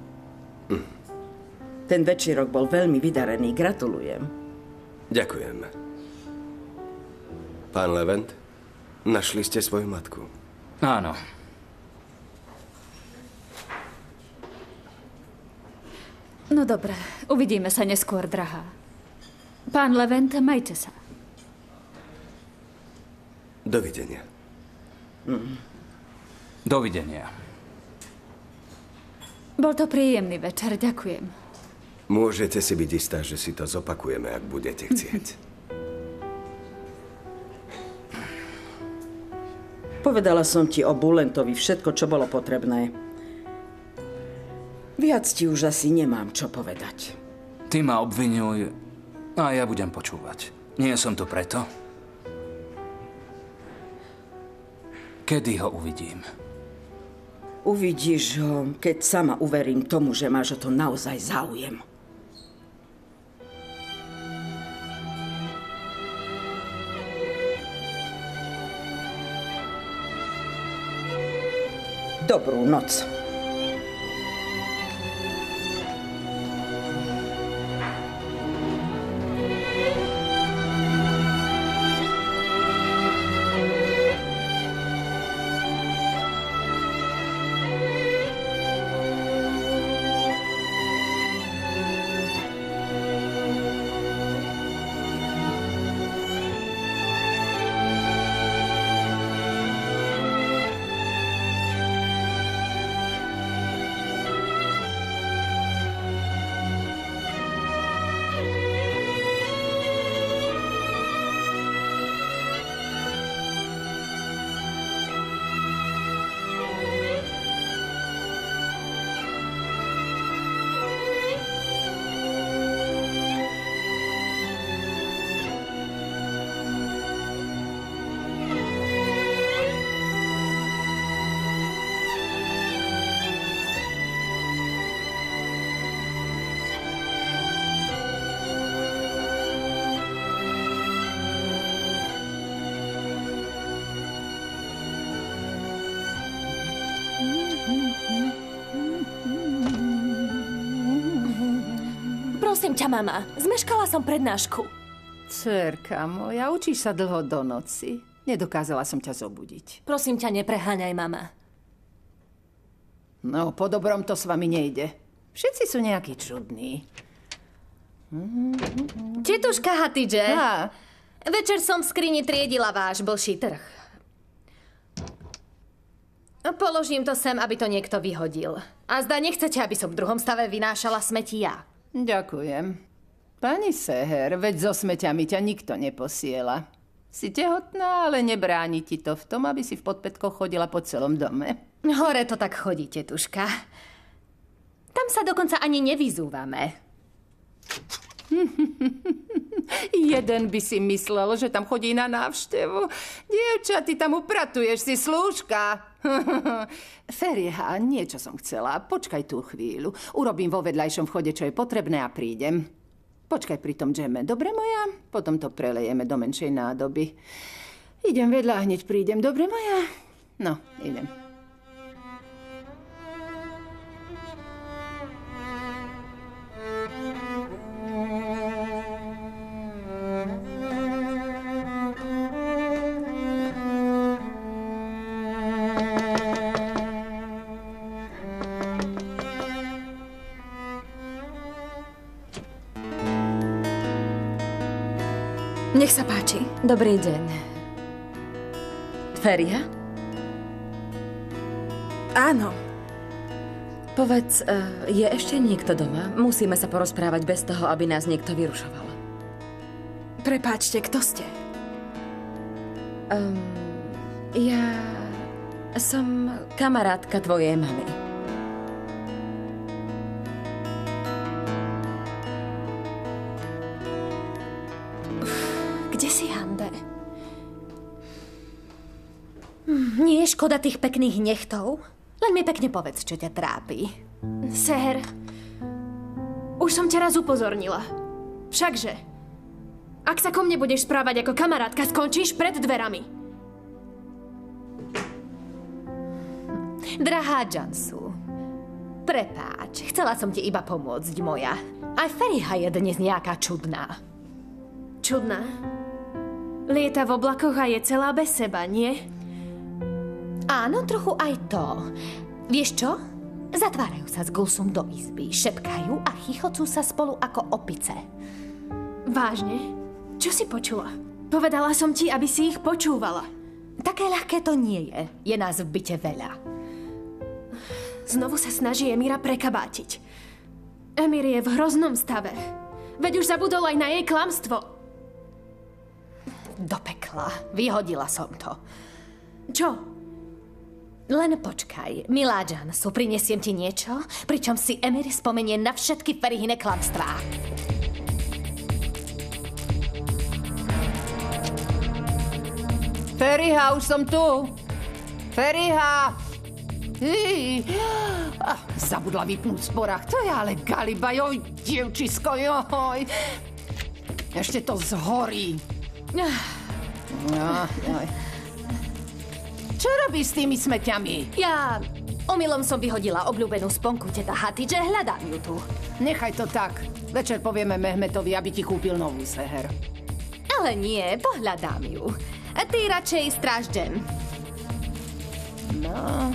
Ten večírok bol veľmi vydarený. Gratulujem. Ďakujem. Pán Levent, našli ste svoju matku? Áno. No dobre, uvidíme sa neskôr, drahá. Pán Levent, majte sa. Dovidenia. Mm. Dovidenia. Bol to príjemný večer, ďakujem. Môžete si byť istá, že si to zopakujeme, ak budete chcieť. Povedala som ti o Bulentovi všetko, čo bolo potrebné. Viac ti už asi nemám čo povedať. Ty ma obviňuj a ja budem počúvať. Nie som tu preto. Kedy ho uvidím? Uvidíš ho, keď sama uverím tomu, že máš o to naozaj záujem. Dobrú noc. Prosím ťa, mama, zmeškala som prednášku. Dcerka moja, učíš sa dlho do noci. Nedokázala som ťa zobudiť. Prosím ťa, nepreháňaj, mama. No, po dobrom to s vami nejde. Všetci sú nejakí čudní. Tetuška Hatidže, Á. večer som v skrini triedila váš blší trh. Položím to sem, aby to niekto vyhodil. A zdá nechcete, aby som v druhom stave vynášala smeti ja. Ďakujem. Pani Seher, veď so smeťami ťa nikto neposiela. Si tehotná, ale nebráni ti to v tom, aby si v podpätkoch chodila po celom dome. Hore to tak chodí, tetuška. Tam sa dokonca ani nevyzúvame. Jeden by si myslel, že tam chodí na návštevu. Dievča, ty tam upratuješ, si slúžka. Feriha, niečo som chcela. Počkaj tú chvíľu. Urobím vo vedľajšom vchode, čo je potrebné a prídem. Počkaj pri tom džeme, dobre moja? Potom to prelejeme do menšej nádoby. Idem vedľa a hneď prídem, dobre moja? No, idem. Nech sa páči. Dobrý deň. Feriha? Áno. Povedz, je ešte niekto doma? Musíme sa porozprávať bez toho, aby nás niekto vyrušoval. Prepáčte, kto ste? Um, ja som kamarátka tvojej mamy. Kde si, Hande? Hm, nie je škoda tých pekných nechtov? Len mi pekne povedz, čo ťa trápi. Seher, už som ťa raz upozornila. Všakže, ak sa ko mne budeš správať ako kamarátka, skončíš pred dverami. Drahá Jansu, prepáč, chcela som ti iba pomôcť, moja. Aj Feriha je dnes nejaká čudná. Čudná? Lieta v oblakoch a je celá bez seba, nie? Áno, trochu aj to. Vieš čo? Zatvárajú sa s Gulsum do izby, šepkajú a chichocú sa spolu ako opice. Vážne? Čo si počula? Povedala som ti, aby si ich počúvala. Také ľahké to nie je. Je nás v byte veľa. Znovu sa snaží Emira prekabátiť. Emir je v hroznom stave. Veď už zabudol aj na jej klamstvo. Do pekla. Vyhodila som to. Čo? Len počkaj. Milá Jansu, prinesiem ti niečo, pričom si Emir spomenie na všetky Ferihine klamstvá. Feriha, už som tu. Feriha! Hý. Ah, zabudla vypnúť v sporách. To je ale galiba, joj, dievčisko, joj. Ešte to zhorí. No, joj. Čo robíš s tými smeťami? Ja omylom som vyhodila obľúbenú sponku teta Hatidže, hľadám ju tu. Nechaj to tak. Večer povieme Mehmetovi, aby ti kúpil novú, Seher. Ale nie, pohľadám ju. A ty radšej stráž džem. No...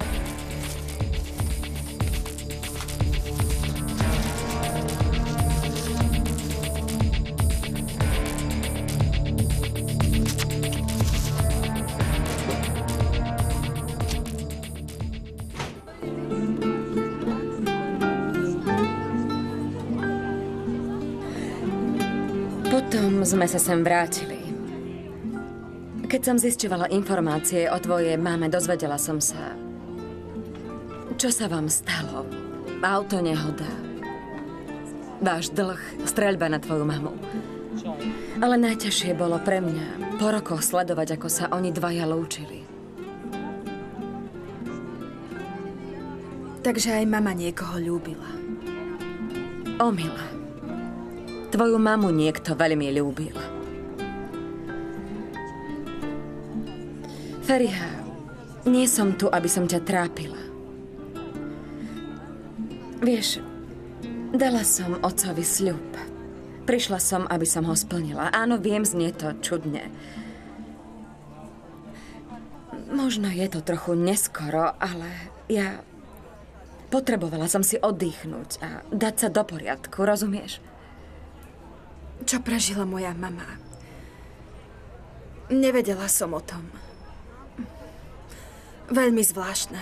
Potom sme sa sem vrátili. Keď som zisťovala informácie o tvojej mame, dozvedela som sa, čo sa vám stalo. Auto nehoda, váš dlh, streľba na tvoju mamu. Ale najťažšie bolo pre mňa po rokoch sledovať, ako sa oni dvaja lúčili. Takže aj mama niekoho ľúbila. Omyl. Tvoju mamu niekto veľmi ľúbil. Feriha, nie som tu, aby som ťa trápila. Vieš, dala som otcovi sľub. Prišla som, aby som ho splnila. Áno, viem, znie to čudne. Možno je to trochu neskoro, ale ja potrebovala som si oddychnúť a dať sa do poriadku, rozumieš? Čo prežila moja mama? Nevedela som o tom. Veľmi zvláštne.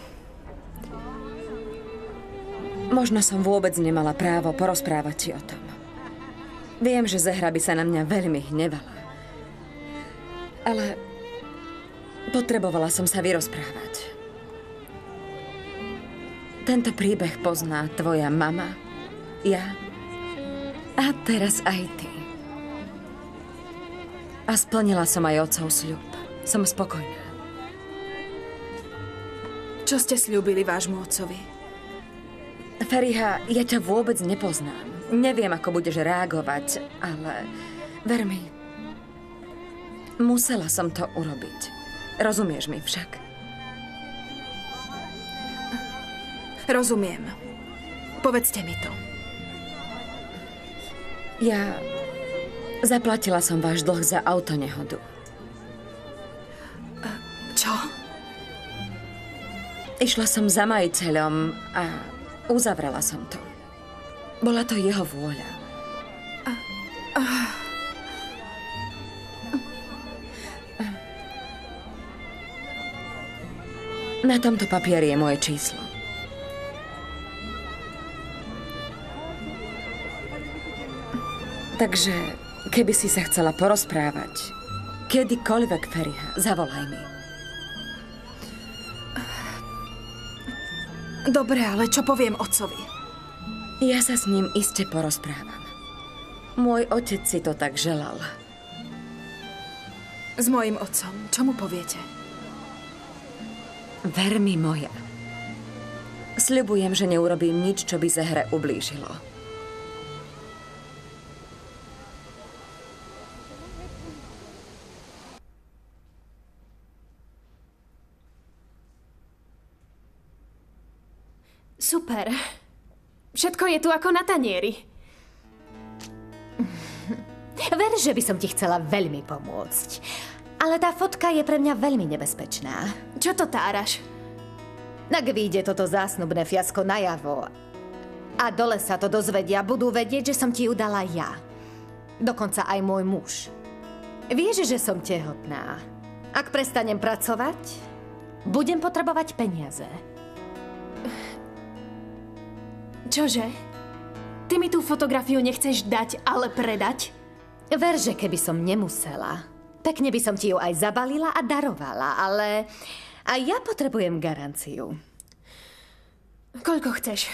Možno som vôbec nemala právo porozprávať ti o tom. Viem, že Zehra by sa na mňa veľmi hnevala. Ale potrebovala som sa vyrozprávať. Tento príbeh pozná tvoja mama, ja a teraz aj ty. A splnila som aj otcov sľub. Som spokojná. Čo ste sľúbili vášmu otcovi? Feriha, ja ťa vôbec nepoznám. Neviem, ako budeš reagovať, ale ver mi, musela som to urobiť. Rozumieš mi však? Rozumiem. Povedzte mi to. Ja zaplatila som váš dlh za autonehodu. Čo? Išla som za majiteľom a uzavrela som to. Bola to jeho vôľa. Na tomto papieri je moje číslo. Takže Keby si sa chcela porozprávať, kedykoľvek, Feriha, zavolaj mi. Dobre, ale čo poviem otcovi? Ja sa s ním iste porozprávam. Môj otec si to tak želal. S mojím otcom, čo mu poviete? Ver mi, moja. Sľubujem, že neurobím nič, čo by ze hre ublížilo. Super. Všetko je tu ako na tanieri. Ver, že by som ti chcela veľmi pomôcť. Ale tá fotka je pre mňa veľmi nebezpečná. Čo to táraš? Ak vyjde toto zásnubné fiasko najavo a dole sa to dozvedia, budú vedieť, že som ti ju dala ja. Dokonca aj môj muž. Vieš, že som tehotná. Ak prestanem pracovať, budem potrebovať peniaze. Čože? Ty mi tú fotografiu nechceš dať, ale predať? Ver, že keby som nemusela, pekne by som ti ju aj zabalila a darovala, ale aj ja potrebujem garanciu. Koľko chceš?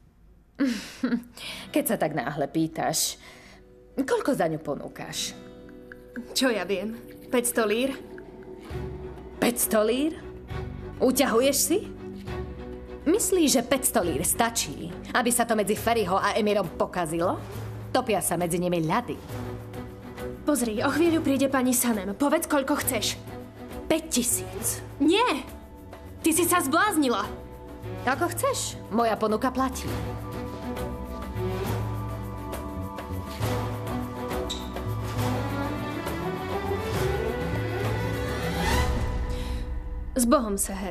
Keď sa tak náhle pýtaš, koľko za ňu ponúkaš? Čo ja viem? päťsto lír? päťsto lír? Uťahuješ si? Myslíš, že päťsto lír stačí, aby sa to medzi Feriho a Emirom pokazilo? Topia sa medzi nimi ľady. Pozri, o chvíľu príde pani Sanem. Povedz, koľko chceš. päť tisíc. Nie! Ty si sa zbláznila. Ako chceš. Moja ponuka platí. S Bohom, Seher.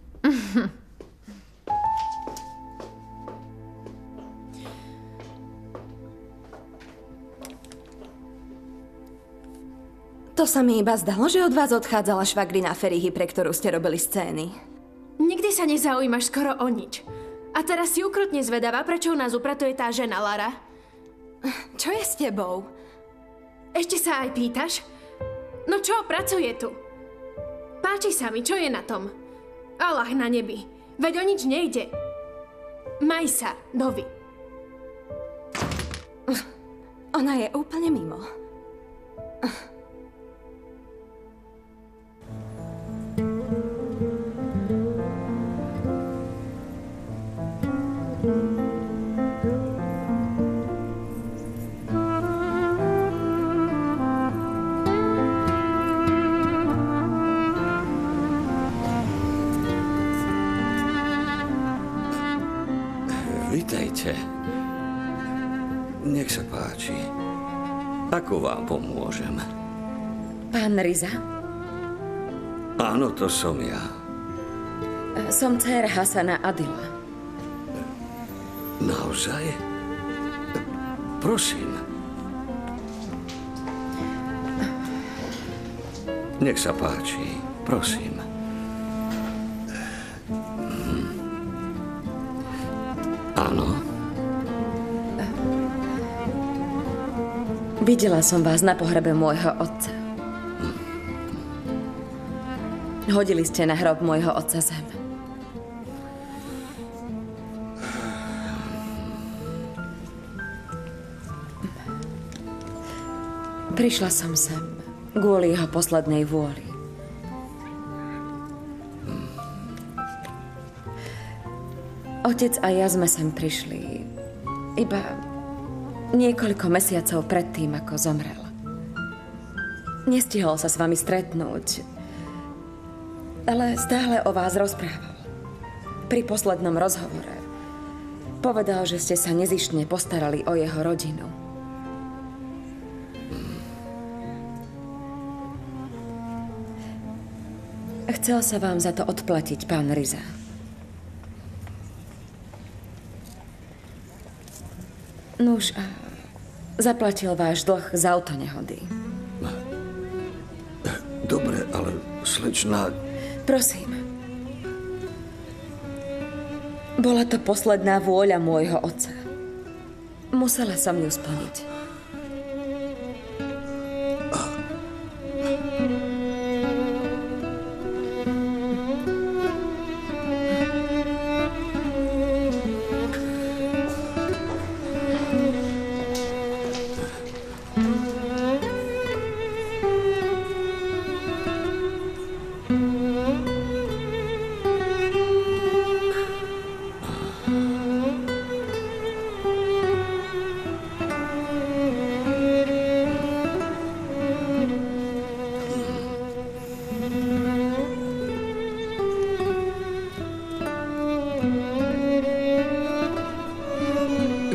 To sa mi iba zdalo, že od vás odchádzala švagrina Ferihy, pre ktorú ste robili scény. Nikdy sa nezaujímaš skoro o nič. A teraz si ukrutne zvedavá, prečo u nás upratuje tá žena, Lara. Čo je s tebou? Ešte sa aj pýtaš? No čo, pracuje tu. Páči sa mi, čo je na tom? Allah na nebi. Veď o nič nejde. Maj sa, Dovi. Ona je úplne mimo. Vítajte. Nech sa páči. Ako vám pomôžem? Pán Riza? Áno, to som ja. Som dcéra Hasana Adila. Naozaj? Prosím. Nech sa páči. Prosím. Áno. Videla som vás na pohrebe môjho otca. Hodili ste na hrob môjho otca zem. Prišla som sem kvôli jeho poslednej vôli. Otec a ja sme sem prišli iba niekoľko mesiacov predtým, ako zomrel. Nestihol sa s vami stretnúť, ale stále o vás rozprával. Pri poslednom rozhovore povedal, že ste sa nezištne postarali o jeho rodinu. Chcel sa vám za to odplatiť, pán Riza. Nuž, zaplatil váš dlh z autonehody. Dobre, ale slečna... Prosím. Bola to posledná vôľa môjho otca. Musela som ju splniť.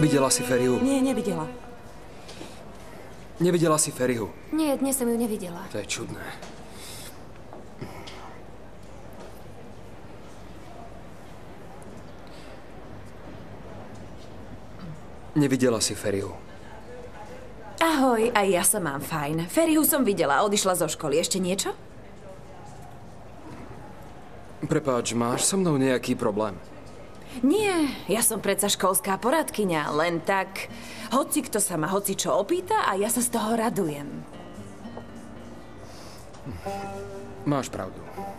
Videla si Ferihu? Nie, nevidela. Nevidela si Ferihu? Nie, dnes som ju nevidela. To je čudné. Nevidela si Ferihu? Ahoj, aj ja sa mám fajn. Ferihu som videla, odišla zo školy. Ešte niečo? Prepáč, máš so mnou nejaký problém? Nie, ja som predsa školská poradkyňa, len tak, hoci kto sa ma hoci čo opýta a ja sa z toho radujem. Máš pravdu.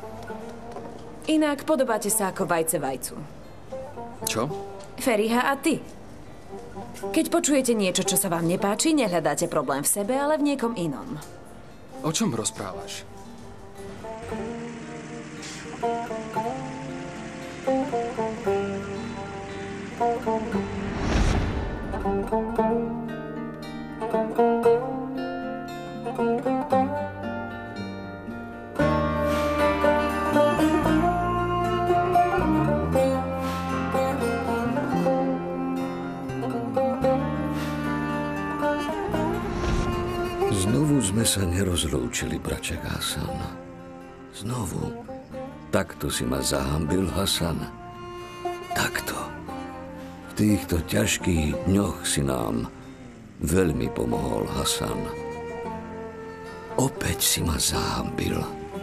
Inak podobáte sa ako vajce vajcu. Čo? Feriha a ty. Keď počujete niečo, čo sa vám nepáči, nehľadáte problém v sebe, ale v niekom inom. O čom rozprávaš? Znovu sme sa nerozlúčili, braček Hasan. Znovu. Takto si ma zahambil, Hasan. Takto. V týchto ťažkých dňoch si nám veľmi pomohol, Hasan. Opäť si ma zahambil.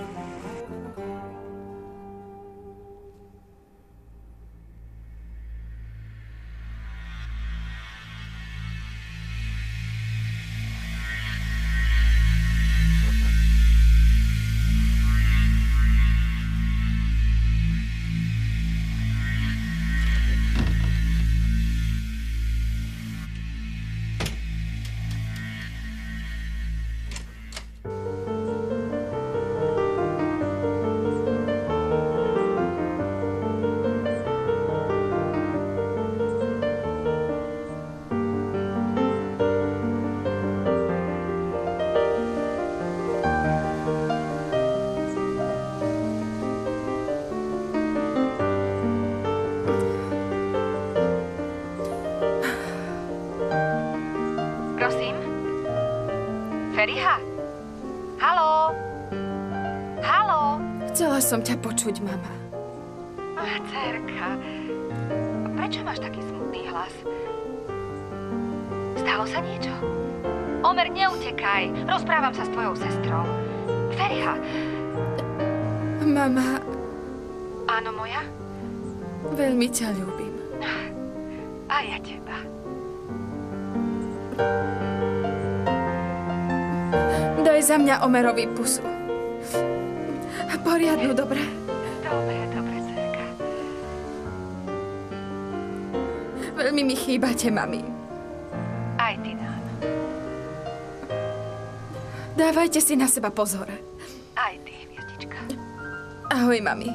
Feriha? Haló? Haló? Chcela som ťa počuť, mama. Dcerka, prečo máš taký smutný hlas? Stalo sa niečo? Omer, neutekaj. Rozprávam sa s tvojou sestrou. Feriha. Mama. Áno, moja? Veľmi ťa ľúbim. A ja teba. Daj za mňa Omerovi pusu. Poriadnu, dobre? Dobre, dobre, dcerka. Veľmi mi chýbate, mami. Aj ty nám. Dávajte si na seba pozor. Aj ty, hviezdička. Ahoj, mami.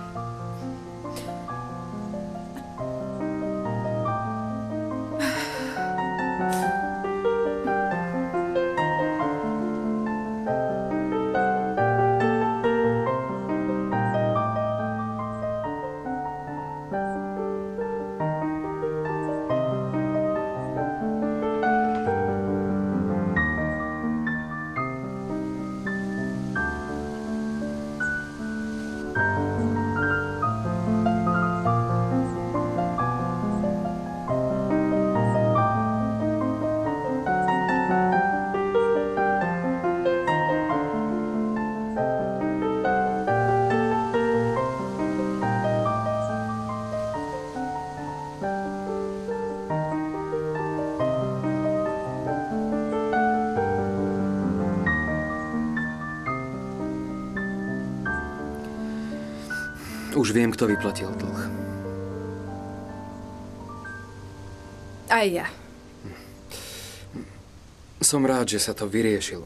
Už viem, kto vyplatil dlh. Aj ja. Som rád, že sa to vyriešilo.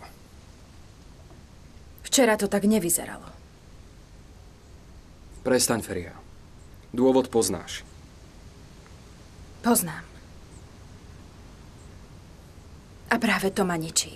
Včera to tak nevyzeralo. Prestaň, Feriha. Dôvod poznáš. Poznám. A práve to ma ničí.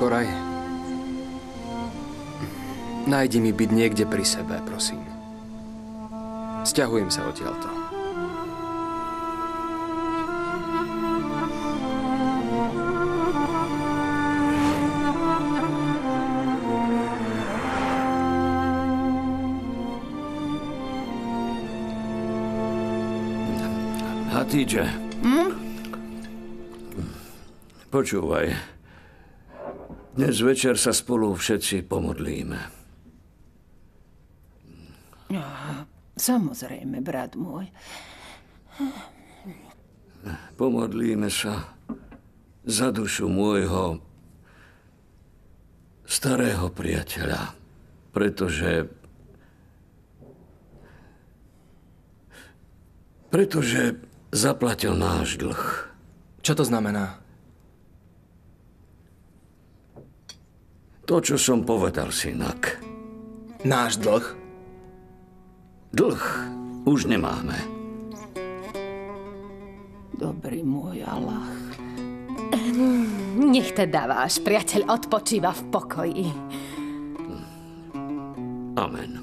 Koraj, nájdi mi byť niekde pri sebe, prosím. Sťahujem sa odtiaľto. Hatidže. Hm? Počúvaj. Dnes večer sa spolu všetci pomodlíme. Samozrejme, brat môj. Pomodlíme sa za dušu môjho starého priateľa, pretože pretože zaplatil náš dlh. Čo to znamená? To, čo som povedal, synak. Náš dlh? Dlh už nemáme. Dobrý môj Allah. Nech teda váš priateľ odpočíva v pokoji. Amen.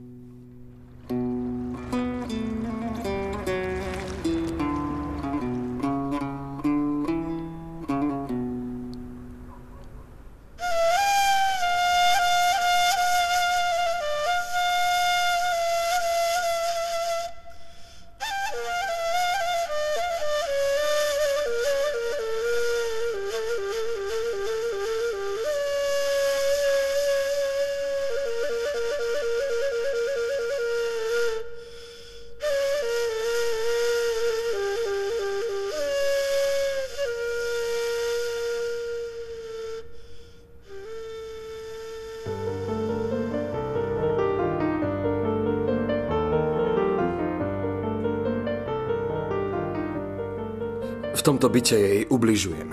V tomto byte jej ubližujem.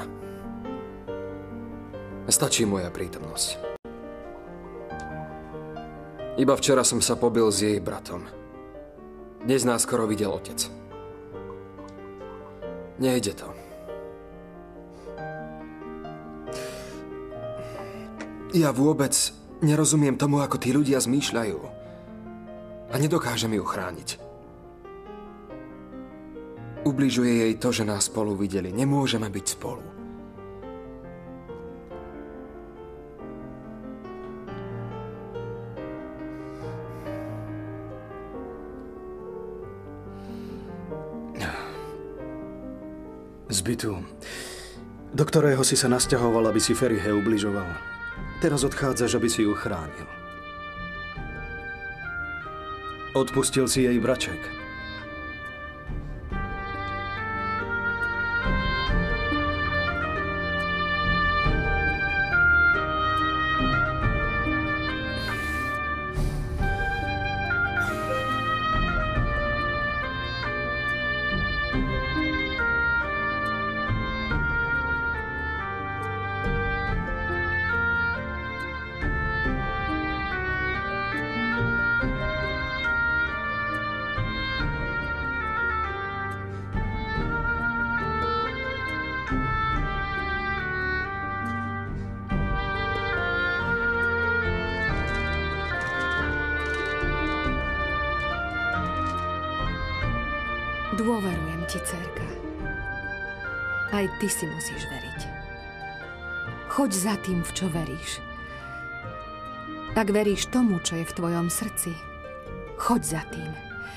Stačí moja prítomnosť. Iba včera som sa pobil s jej bratom. Dnes nás skoro videl otec. Nejde to. Ja vôbec nerozumiem tomu, ako tí ľudia zmýšľajú. A nedokážem ju chrániť. Ubližuje jej to, že nás spolu videli. Nemôžeme byť spolu. Z bytu, do ktorého si sa nasťahoval, aby si Ferihe ubližoval. Teraz odchádzaš, aby si ju chránil. Odpustil si jej braček. Dôverujem ti, dcérka. Aj ty si musíš veriť. Choď za tým, v čo veríš. Ak veríš tomu, čo je v tvojom srdci, choď za tým.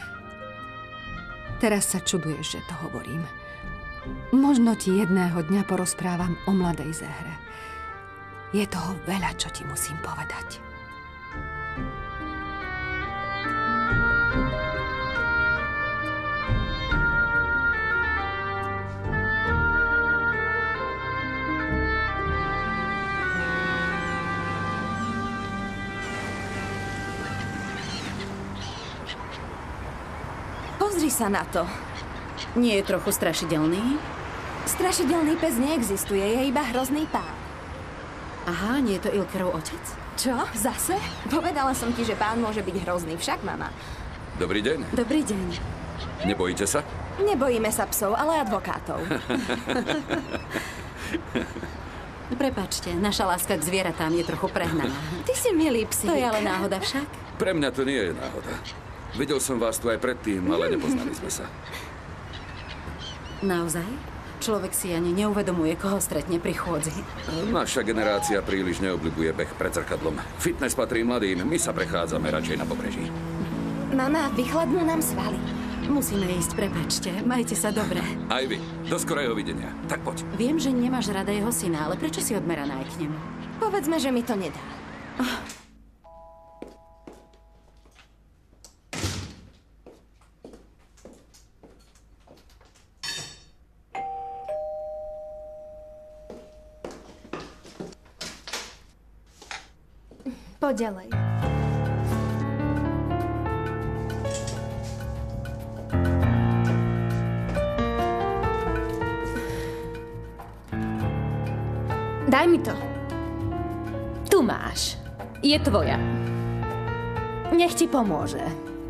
Teraz sa čuduješ, že to hovorím. Možno ti jedného dňa porozprávam o mladej Zehre. Je toho veľa, čo ti musím povedať. Pozri sa na to. Nie je trochu strašidelný? Strašidelný pes neexistuje, je iba hrozný pán. Aha, nie je to Ilkerov otec? Čo? Zase? Povedala som ti, že pán môže byť hrozný, však, mama. Dobrý deň. Dobrý deň. Nebojíte sa? Nebojíme sa psov, ale advokátov. Prepačte, naša láska k zvieratám je trochu prehnaná. Ty si milý psík. To je ale náhoda však. Pre mňa to nie je náhoda. Videl som vás tu aj predtým, ale nepoznali sme sa. Naozaj? Človek si ani neuvedomuje, koho stretne pri chôdzi. Naša generácia príliš neobľubuje beh pred zrkadlom. Fitness patrí mladým, my sa prechádzame radšej na pobreží. Mama, vychladnú nám svaly. Musíme ísť, prepačte. Majte sa dobre. Aj vy. Do skorého videnia. Tak poď. Viem, že nemáš rada jeho syna, ale prečo si odmeraná aj k nemu? Povedzme, že mi to nedá. Poď ďalej. Daj mi to. Tu máš. Je tvoja. Nech ti pomôže.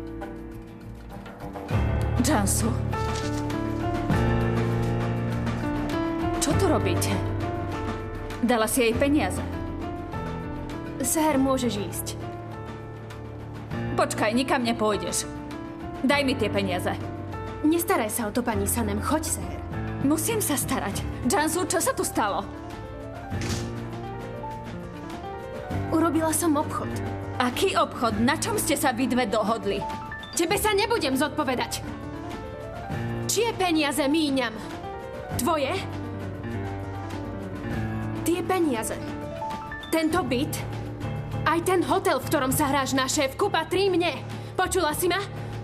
Jansu. Čo tu robíte? Dala si jej peniaze. Sér, môžeš ísť. Počkaj, nikam nepôjdeš. Daj mi tie peniaze. Nestaraj sa o to, pani Sanem. Choď, sér. Musím sa starať. Jansu, čo sa tu stalo? Urobila som obchod. Aký obchod? Na čom ste sa vy dve dohodli? Tebe sa nebudem zodpovedať. Čie peniaze míňam? Tvoje? Tie peniaze. Tento byt? Aj ten hotel, v ktorom sa hráš na šéfku, patrí mne. Počula si ma?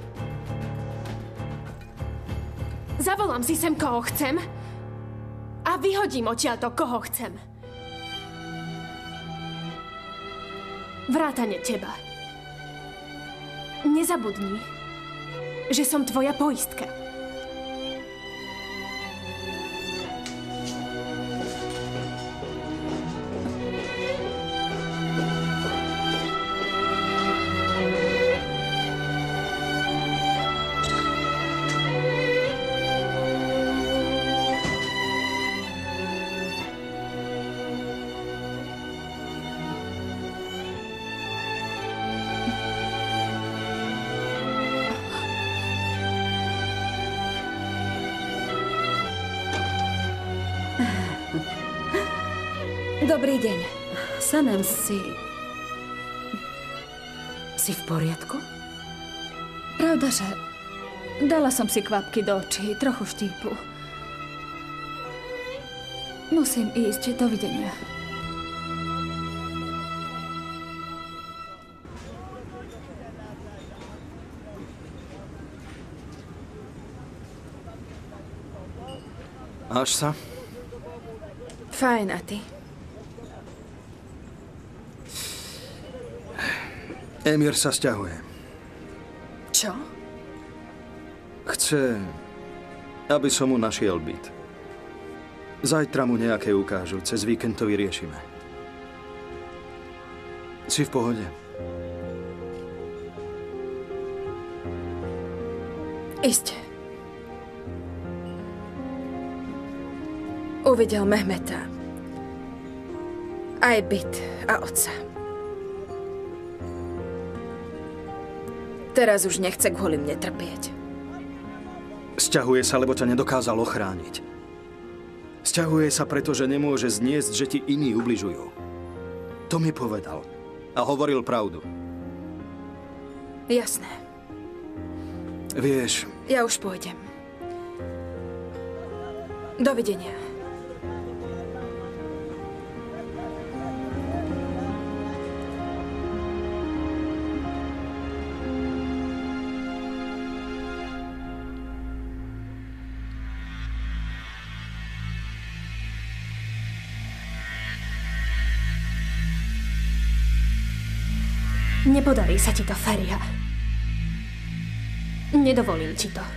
Zavolám si sem, koho chcem a vyhodím odtiaľto, koho chcem. Vrátane teba. Nezabudni, že som tvoja poistka. Dobrý deň. Sanem, si... Si v poriadku? Pravda, že dala som si kvapky do očí, trochu štípu. Musím ísť. Dovidenia. Máš sa? Fajn, a ty? Emir sa sťahuje. Čo? Chce, aby som mu našiel byt. Zajtra mu nejaké ukážu, cez víkend to vyriešime. Si v pohode? Iste. Uvidel Mehmeta. Aj byt a otca. Teraz už nechce kvôli mne trpieť. Sťahuje sa, lebo ťa nedokázal ochrániť. Sťahuje sa, pretože nemôže zniesť, že ti iní ubližujú. To mi povedal. A hovoril pravdu. Jasné. Vieš... Ja už pôjdem. Dovidenia. Nepodarí sa ti to, Feriha. Nedovolím ti to.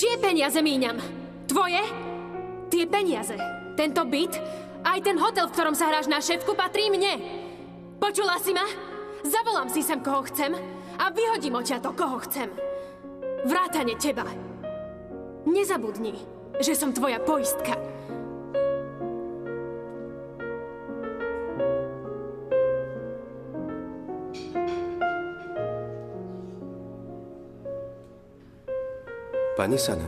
Čie peniaze míňam? Tvoje? Tie peniaze, tento byt, aj ten hotel, v ktorom sa hráš na šéfku, patrí mne. Počula si ma? Zavolám si sem, koho chcem a vyhodím odtiaľto, koho chcem. Vrátane teba. Nezabudni, že som tvoja poistka. Pani Sana,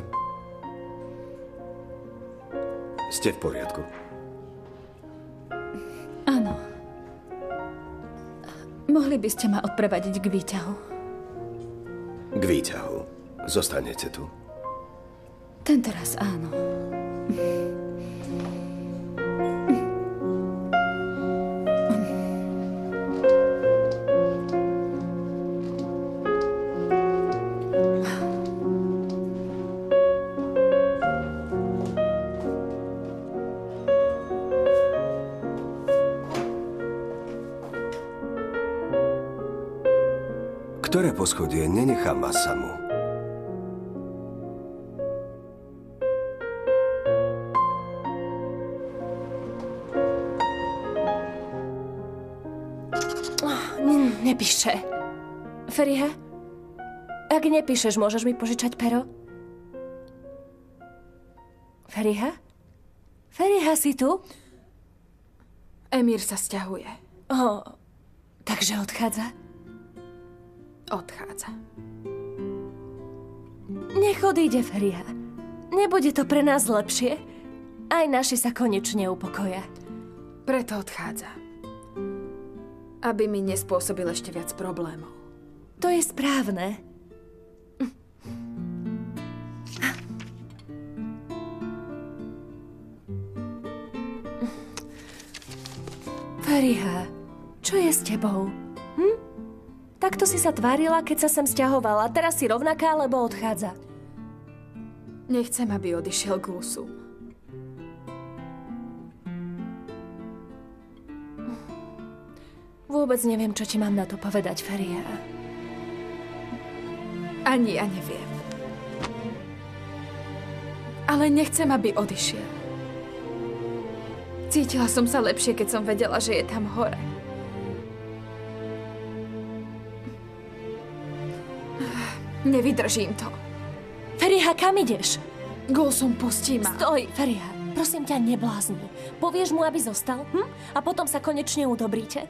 ste v poriadku? Áno. Mohli by ste ma odprevadiť k výťahu? K výťahu. Zostanete tu? Tentoraz áno. Ktoré poschodie? Nenechám vás samú. Nepíše. Feriha? Ak nepíšeš, môžeš mi požičať pero? Feriha? Feriha, si tu? Emír sa sťahuje. Oh, takže odchádza? Odchádza. Nech odíde, Feriha. Nebude to pre nás lepšie? Aj naši sa konečne upokoja. Preto odchádza. Aby mi nespôsobil ešte viac problémov. To je správne. Feriha, čo je s tebou? Hm? Takto si sa tvárila, keď sa sem sťahovala. Teraz si rovnaká, lebo odchádza. Nechcem, aby odišiel k Lusu. Vôbec neviem, čo ti mám na to povedať, Feriha. Ani ja neviem. Ale nechcem, aby odišiel. Cítila som sa lepšie, keď som vedela, že je tam hore. Nevydržím to. Feriha, kam ideš? Gulsum, pustí ma. Stoj, Feriha. Prosím ťa, neblázni. Povieš mu, aby zostal? Hm? A potom sa konečne udobríte?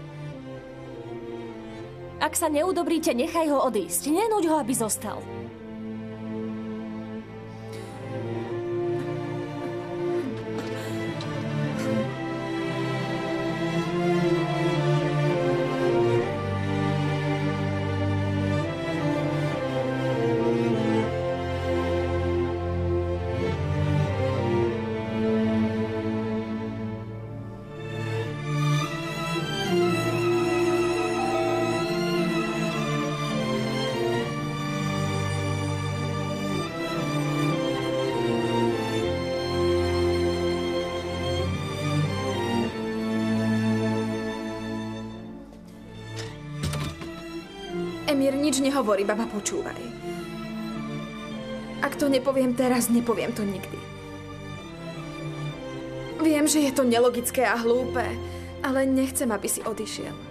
Ak sa neudobríte, nechaj ho odísť. Nenúď ho, aby zostal. Emír, nič nehovorí, baba, počúvaj. Ak to nepoviem teraz, nepoviem to nikdy. Viem, že je to nelogické a hlúpe, ale nechcem, aby si odišiel.